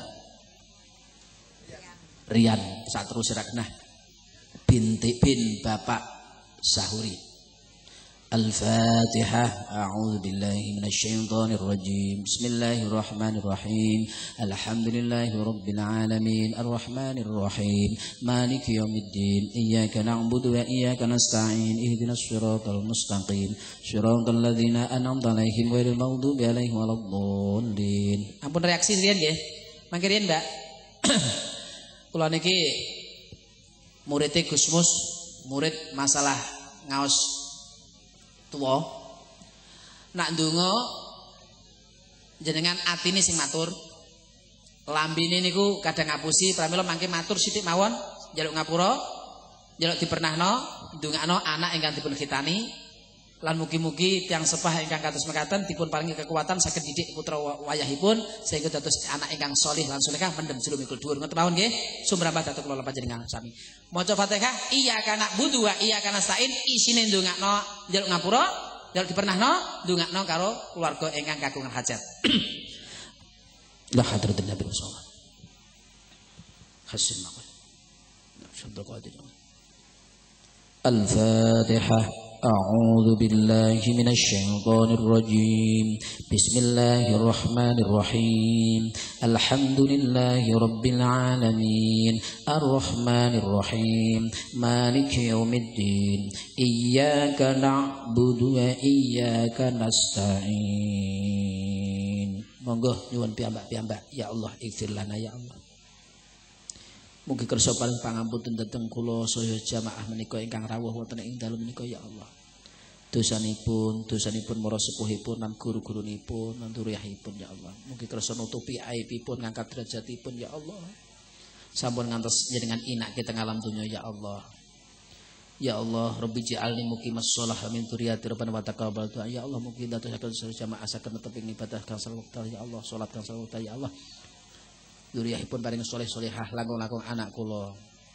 Rian saat terus raknah binti bin Bapak Syahuri Al-Fatihah a'udzu billahi minasyaitonir rajim bismillahirrahmanirrahim alhamdulillahi rabbil alamin arrahmanir rahim maliki yaumiddin iyyaka na'budu wa iyyaka nasta'in ihdinas siratal mustaqim siratal ladzina an'amta 'alaihim ghairil maghdubi 'alaihim waladdallin. Ampun reaksi riyen nggih mangke riyen Mbak kula niki murid Gusmus murid masalah ngaos tua nak ndonga jenengan atine sing matur lambine niku kadang ngapusi pramila mangke matur sithik mawon njaluk ngapura njaluk dipernahno ndongakno anak ingkang dipun khitani lan mugi-mugi tiyang sepah ingkang kados mekaten dipun paringi kekuatan saged didik putra wayahipun sehingga dados anak ingkang saleh lan salehah mendem jero mikul dhuwur ngoten mawon nggih sumrambah dhateng kula panjenengan sami maca Fatihah iya kana budu wa iya kana sain isine ndongakno njaluk ngapura njaluk dipernahno ndongakno karo keluarga ingkang kagungan hajat la hadratin nabi sallallahu hasil maqal Al-Fatihah. أعوذ بالله من الشيطان الرجيم بسم الله الرحمن الرحيم الحمد لله رب العالمين الرحمن الرحيم مالك يوم الدين إياك نعبد وإياك نستعين. Monggo nyuwun piyambak-piyambak ya Allah ighfir lana ya Allah. Mugi kersa paring pangapunten dhateng kula saya jamaah menika ingkang rawuh wonten ing dalem menika ya Allah. Dosanipun, dosanipun para sepuhipun lan guru-gurunipun lan duriyahipun ya Allah. Mugi kersa nutupi aibipun ngangkat derajatipun ya Allah. Sampun ngantos jenengan inak kita ngalam dunya ya Allah. Ya Allah, Rabbi ja'alni muqimas shalah min dzurriyyati rabbana wa taqabbal du'a ya Allah. Mugi dadosaken sedaya jamaah saged neteping ibadah kang sareng wekdal ya Allah, salat kang sareng wekdal ya Allah. Dzurriyyahipun paring soleh solehah langkung-langkung anak kula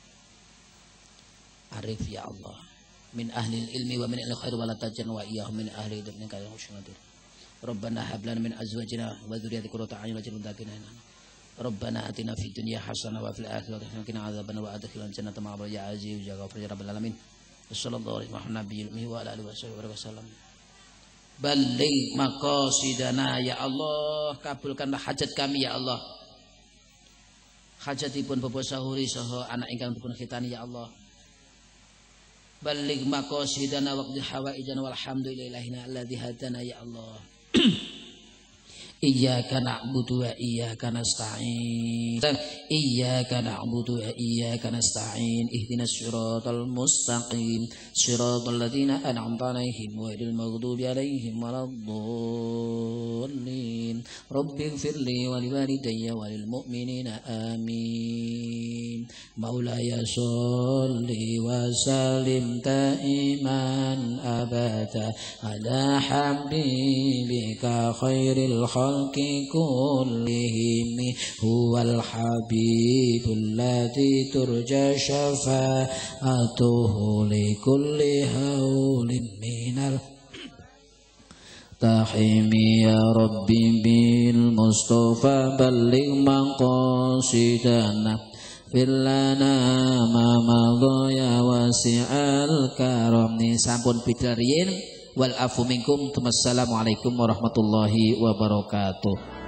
arif ya Allah min ahli ilmi wa min ahli khair wa la tajal wa iyyahum min ahli dunya ka yusynadir. Rabbana hab lana min azwajina wa dzurriyyatina qurrata a'yun waj'alna lil muttaqina imama. Rabbana atina fid dunya hasanah wa fil akhirati hasanah wa qina adzabannar wa adkhilna jannata ma'al ya aziz ya ghafur ya rabbal alamin. Sallallahu alaihi wa ala alihi wasallam. Balligh maqasidana ya Allah, kabulkanlah hajat kami ya Allah. Hajatipun bapak sahuri saha anak ingkang dipun khitani ya Allah. Balligh maqasidana waqdi hawaijana walhamdulillahina alladzi hadana ya Allah. Iyyaka na'budu wa iyyaka nasta'in. Iyyaka na'budu wa iyyaka nasta'in. Ihdinas siratal mustaqim. Siratal ladzina an'amta 'alaihim ghairil maghdubi 'alaihim waladdallin. Rabbighfirli wa liwalidayya wa lil mu'minina amin. Maulaya sholli wa sallim ta'iman abada ala habibika khairil khalqi kullihim huwal habibul ladzi turja syafa'atuhu li kulli haulin minal tahimi ya rabbi bil mustafa balligh maqasidana Firlana mama ya wasi'al karam. Ni sampun bidariyin wal afu minkum. Assalamualaikum warahmatullahi wabarakatuh.